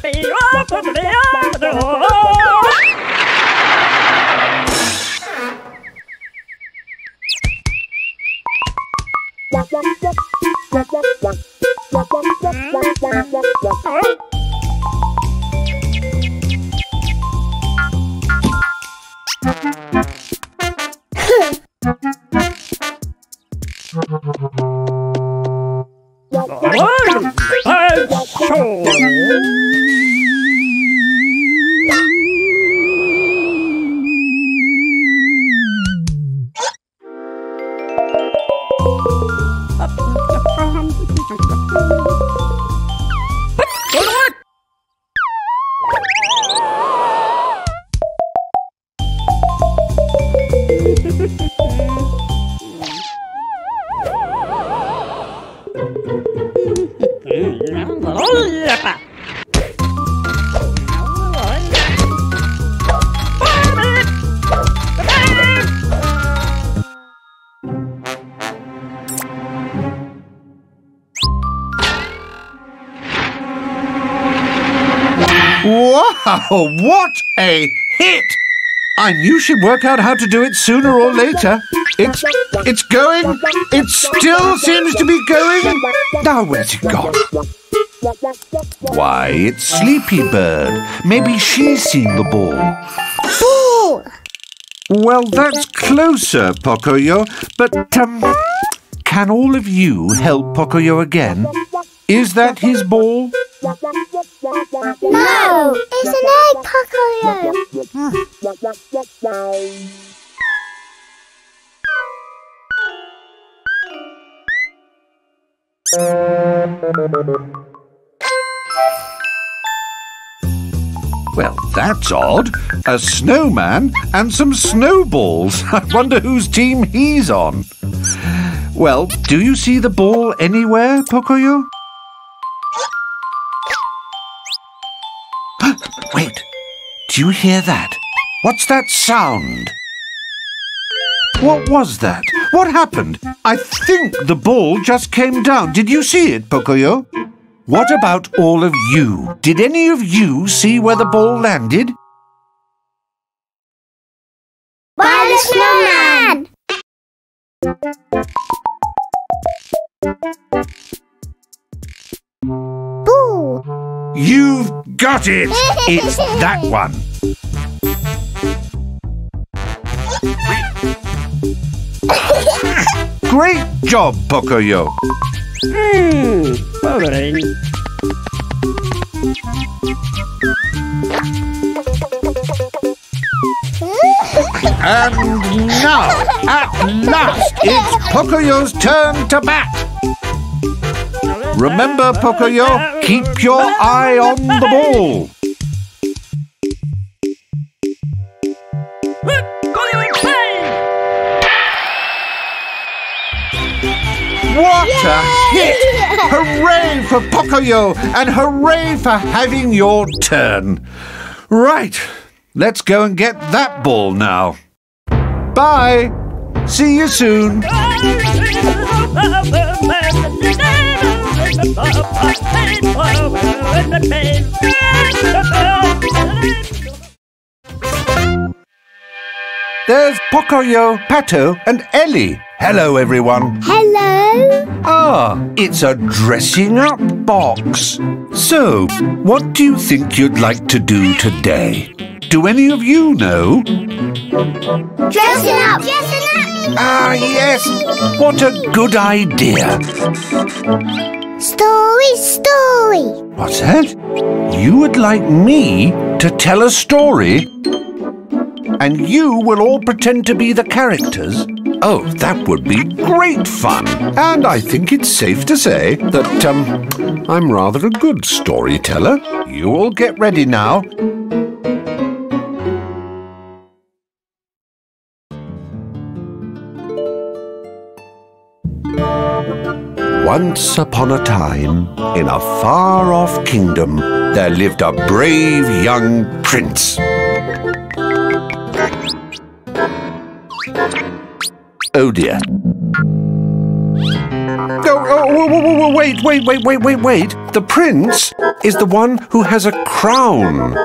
Oh, what a hit! I knew she'd work out how to do it sooner or later. It's... it's going. It still seems to be going. Now, where's it gone? Why, it's Sleepy Bird. Maybe she's seen the ball. Ball! Well, that's closer, Pocoyo. But, um, can all of you help Pocoyo again? Is that his ball? No! It's an egg, Pocoyo! Well, that's odd. A snowman and some snowballs. I wonder whose team he's on. Well, do you see the ball anywhere, Pocoyo? Wait, do you hear that? What's that sound? What was that? What happened? I think the ball just came down. Did you see it, Pocoyo? What about all of you? Did any of you see where the ball landed? By the snowman! Ball! You've got it! It's that one. Great job, Pocoyo. Hmm, boring. And now, at last, it's Pocoyo's turn to bat. Remember, Pocoyo, keep your eye on the ball. What a hit! Hooray for Pocoyo, and hooray for having your turn. Right, let's go and get that ball now. Bye. See you soon. There's Pocoyo, Pato, and Ellie. Hello, everyone. Hello? Ah, it's a dressing up box. So, what do you think you'd like to do today? Do any of you know? Dressing up! Dressing up! Ah, yes. What a good idea. Story, story! What's that? You would like me to tell a story? And you will all pretend to be the characters? Oh, that would be great fun. And I think it's safe to say that, um, I'm rather a good storyteller. You all get ready now. Once upon a time, in a far-off kingdom, there lived a brave young prince. Oh dear. Oh, oh, whoa, whoa, whoa, wait, wait, wait, wait, wait, wait. The prince is the one who has a crown.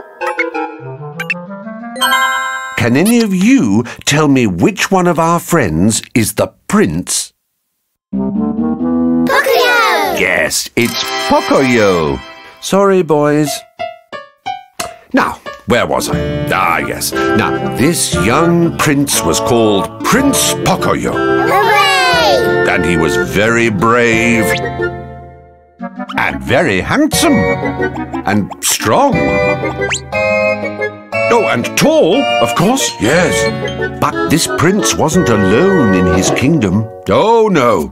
Can any of you tell me which one of our friends is the prince? Pocoyo! Yes, it's Pocoyo. Sorry, boys. Now, where was I? Ah, yes. Now, this young prince was called Prince Pocoyo. Hooray! And he was very brave. And very handsome. And strong. Oh, and tall, of course, yes. But this prince wasn't alone in his kingdom. Oh, no.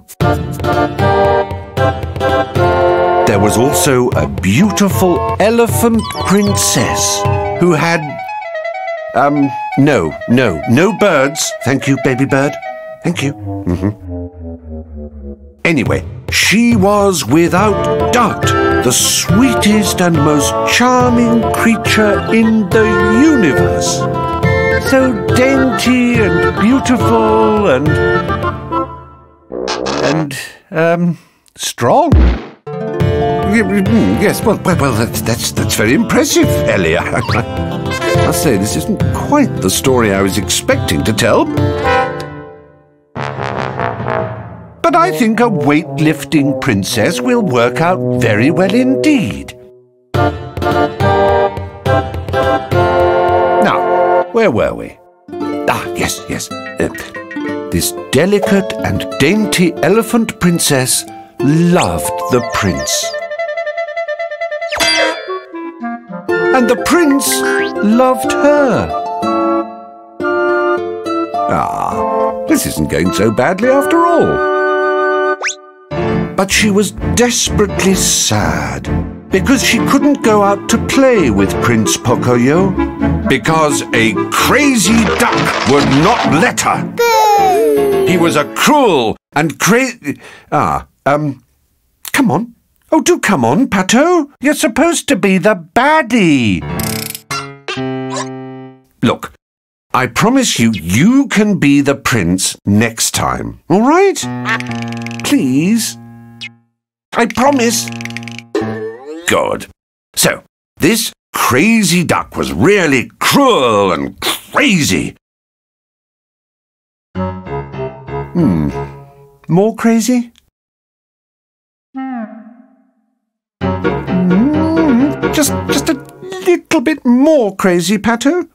There was also a beautiful elephant princess who had... Um, no, no, no birds. Thank you, baby bird. Thank you. Mm-hmm. Anyway, she was without doubt the sweetest and most charming creature in the universe. So dainty and beautiful and... and, um, strong. yes, well, well, well that's, that's, that's very impressive, Ellie. I, I must say, this isn't quite the story I was expecting to tell. But I think a weightlifting princess will work out very well indeed. Now, where were we? Ah, yes, yes. Uh, this delicate and dainty elephant princess loved the prince. And the prince loved her. Ah, this isn't going so badly after all. But she was desperately sad because she couldn't go out to play with Prince Pocoyo because a crazy duck would not let her. Boo! He was a cruel and crazy... Ah, um, come on. Oh, do come on, Pato. You're supposed to be the baddie. Look, I promise you, you can be the prince next time, all right? Please? I promise. Good. So, this crazy duck was really cruel and crazy. Hmm. More crazy? Mm, just, just a little bit more crazy, Pato.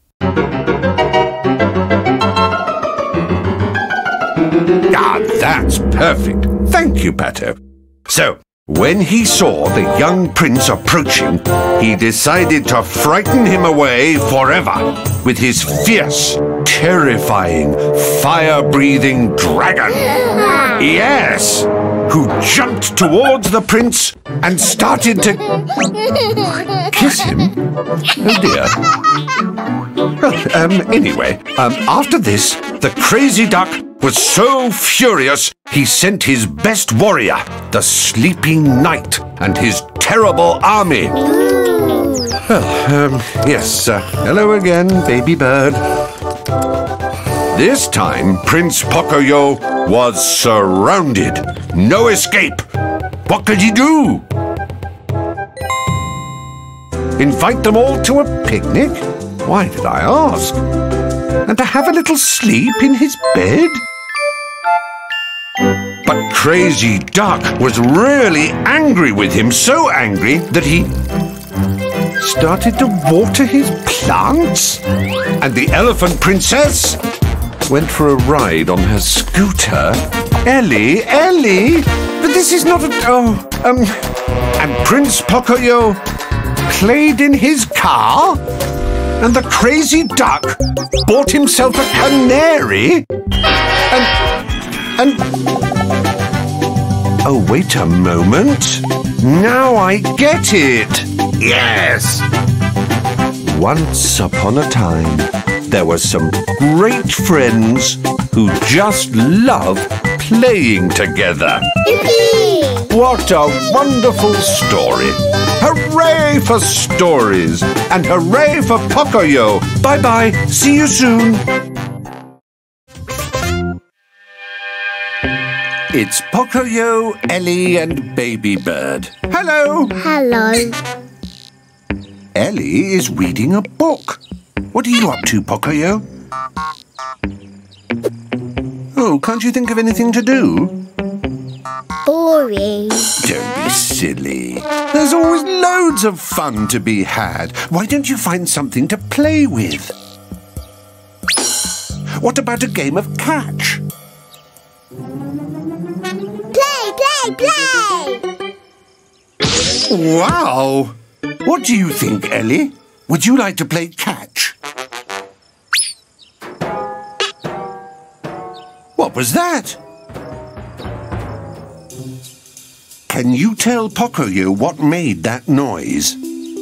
Ah, that's perfect. Thank you, Pato. So, when he saw the young prince approaching, he decided to frighten him away forever with his fierce, terrifying, fire-breathing dragon. Yes, who jumped towards the prince and started to kiss him. Oh dear. Well, um, anyway, um, after this, the crazy duck was so furious he sent his best warrior, the Sleeping Knight, and his terrible army. Well, um, yes, uh, hello again, baby bird. This time, Prince Pocoyo was surrounded. No escape. What could he do? Invite them all to a picnic? Why did I ask? And to have a little sleep in his bed? But Crazy Duck was really angry with him, so angry that he started to water his plants. And the Elephant Princess went for a ride on her scooter. Ellie, Ellie, but this is not a... Oh, um... And Prince Pocoyo played in his car? And the Crazy Duck bought himself a canary? And... And... Oh, wait a moment. Now I get it. Yes! Once upon a time, there were some great friends who just loved playing together. Yippee! What a wonderful story. Hooray for stories. And hooray for Pocoyo. Bye-bye. See you soon. It's Pocoyo, Ellie and Baby Bird. Hello. Hello. Ellie is reading a book. What are you up to, Pocoyo? Oh, can't you think of anything to do? Boring. Don't be silly. There's always loads of fun to be had. Why don't you find something to play with? What about a game of catch? Play, play, play! Wow! What do you think, Ellie? Would you like to play catch? What was that? Can you tell Pocoyo what made that noise?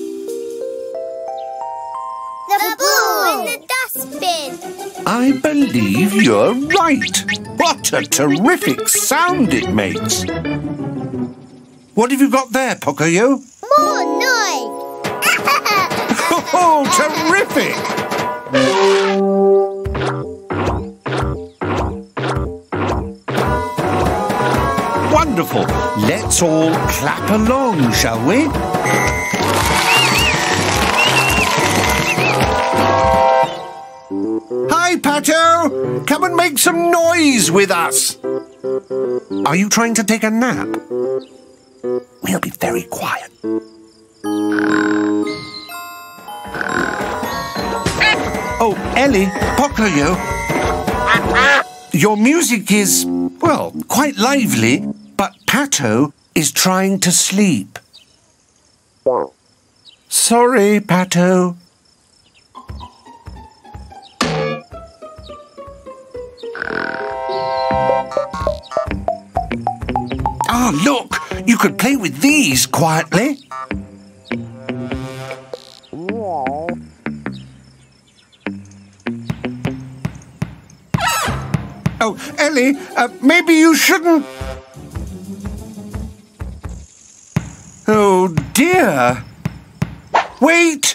The ball in the dustbin. I believe you're right. What a terrific sound it makes. What have you got there, Pocoyo? More noise. Oh, terrific! Wonderful. Let's all clap along, shall we? Hi, Pato! Come and make some noise with us! Are you trying to take a nap? We'll be very quiet. Oh, Ellie, Pocoyo. Your music is, well, quite lively, but Pato is trying to sleep. Sorry, Pato. Ah, look! You could play with these quietly. Oh, Ellie, uh, maybe you shouldn't... Oh, dear. Wait!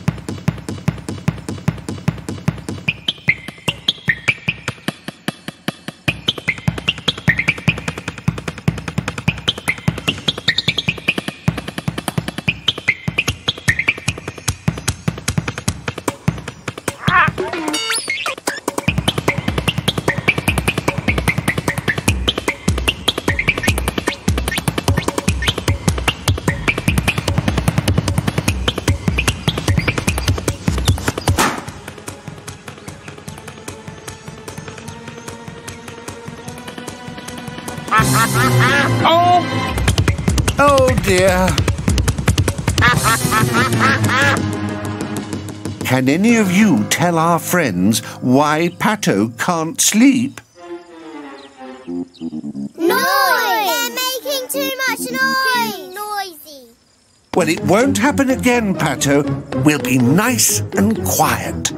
Oh! Oh dear. Can any of you tell our friends why Pato can't sleep? Noise! They're making too much noise! Noisy. Well, it won't happen again, Pato. We'll be nice and quiet.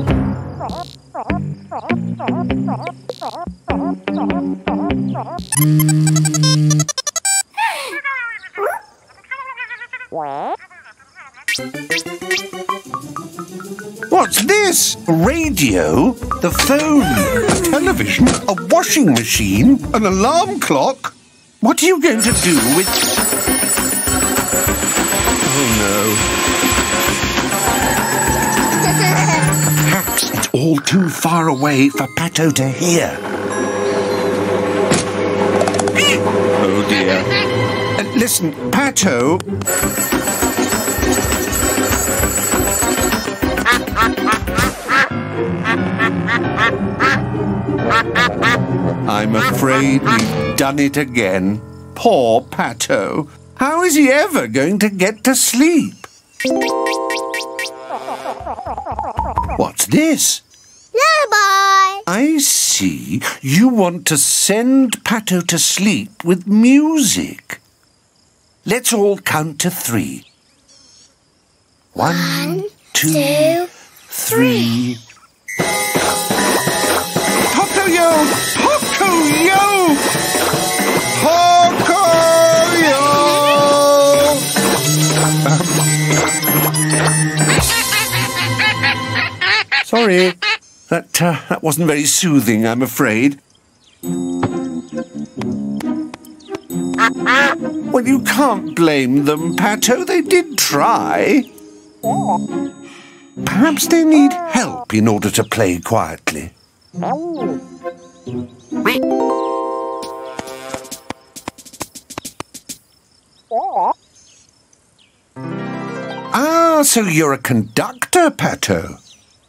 What's this? A radio? The phone? A television? A washing machine? An alarm clock? What are you going to do with... Oh, no. Perhaps it's all too far away for Pato to hear. Oh, dear. Uh, listen, Pato... I'm afraid we've done it again. Poor Pato. How is he ever going to get to sleep? What's this? Lullaby. I see. You want to send Pato to sleep with music. Let's all count to three. One, One two, two, three. Pocoyo! Pocoyo! Pocoyo! Sorry, that, uh, that wasn't very soothing, I'm afraid. Well, you can't blame them, Pato. They did try. Perhaps they need help in order to play quietly. Ah, so you're a conductor, Pato.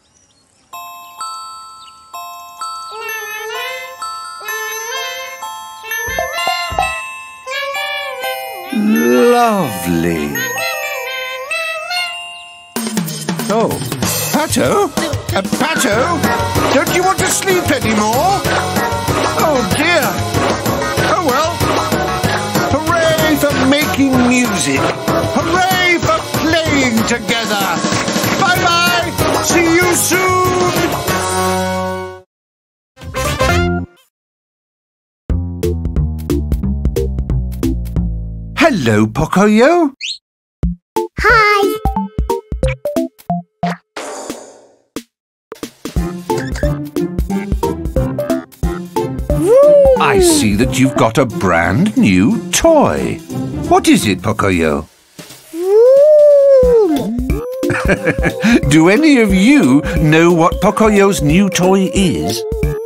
Lovely. Oh, Pato? Uh, Pato? Don't you want to sleep anymore? Oh, dear. Oh, well. Hooray for making music. Hooray for playing together. Bye-bye. See you soon. Hello, Pocoyo. Hi. I see that you've got a brand new toy. What is it, Pocoyo? Do any of you know what Pocoyo's new toy is?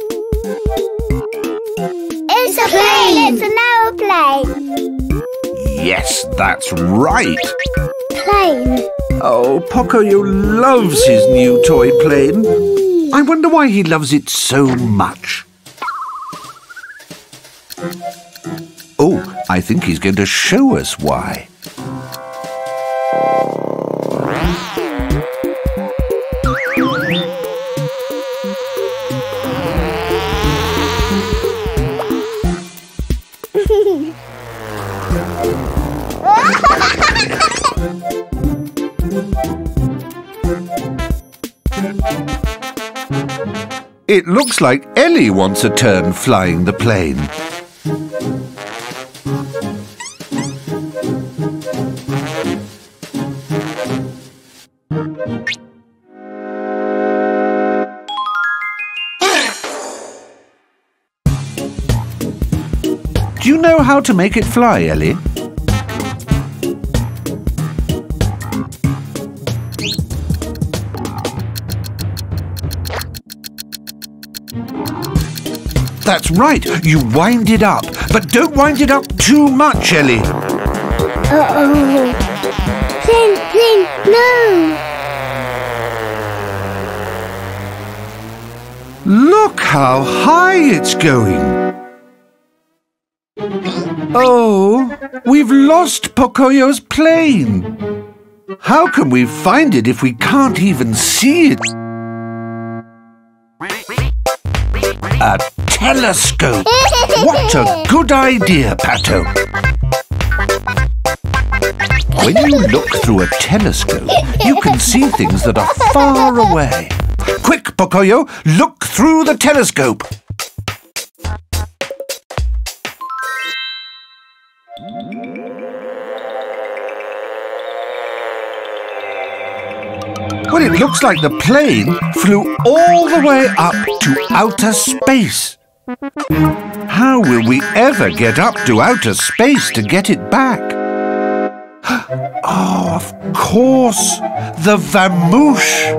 It's a plane! It's an aeroplane! Yes, that's right. Plane. Oh, Pocoyo loves his new toy plane. I wonder why he loves it so much. Oh, I think he's going to show us why. It looks like Ellie wants a turn flying the plane. Do you know how to make it fly, Ellie? That's right, you wind it up, but don't wind it up too much, Ellie. Uh-oh. Plane, plane, no! Look how high it's going. Oh, we've lost Pocoyo's plane. How can we find it if we can't even see it? A telescope! What a good idea, Pato! When you look through a telescope, you can see things that are far away. Quick, Pocoyo, look through the telescope! Well, it looks like the plane flew all the way up to outer space. How will we ever get up to outer space to get it back? Oh, of course, the Vamoosh.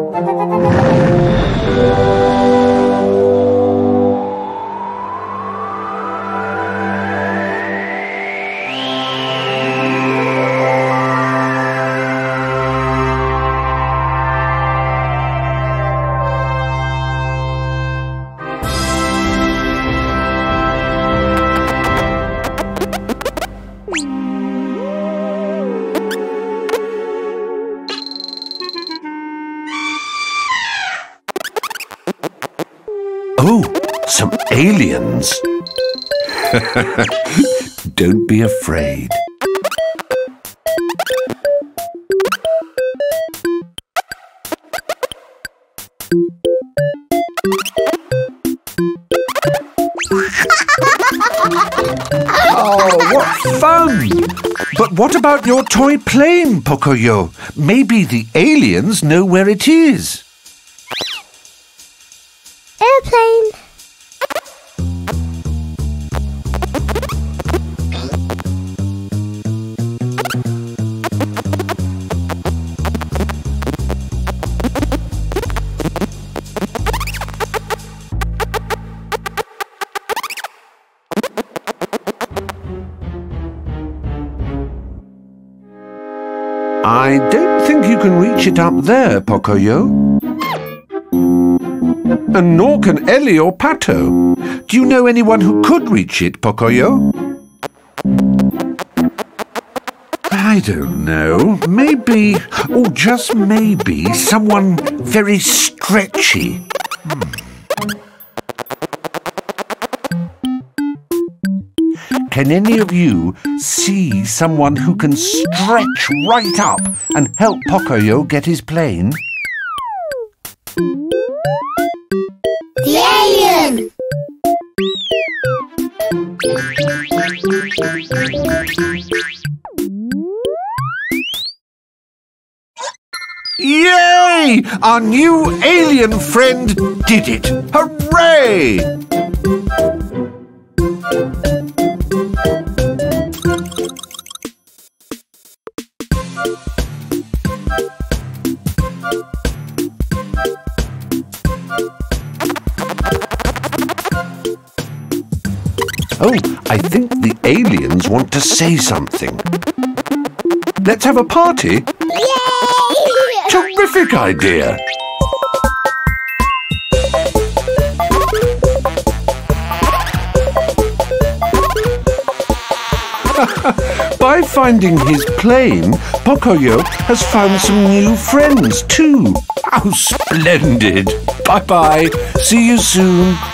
Oh, some aliens. Don't be afraid. Oh, what fun! But what about your toy plane, Pocoyo? Maybe the aliens know where it is. Airplane. I don't think you can reach it up there, Pocoyo. And nor can Ellie or Pato. Do you know anyone who could reach it, Pocoyo? I don't know. Maybe, or just maybe, someone very stretchy. Hmm. Can any of you see someone who can stretch right up and help Pocoyo get his plane? The alien! Yay! Our new alien friend did it! Hooray! Oh, I think the aliens want to say something. Let's have a party? Yay! Terrific idea! By finding his plane, Pocoyo has found some new friends too. How splendid! Bye-bye. See you soon.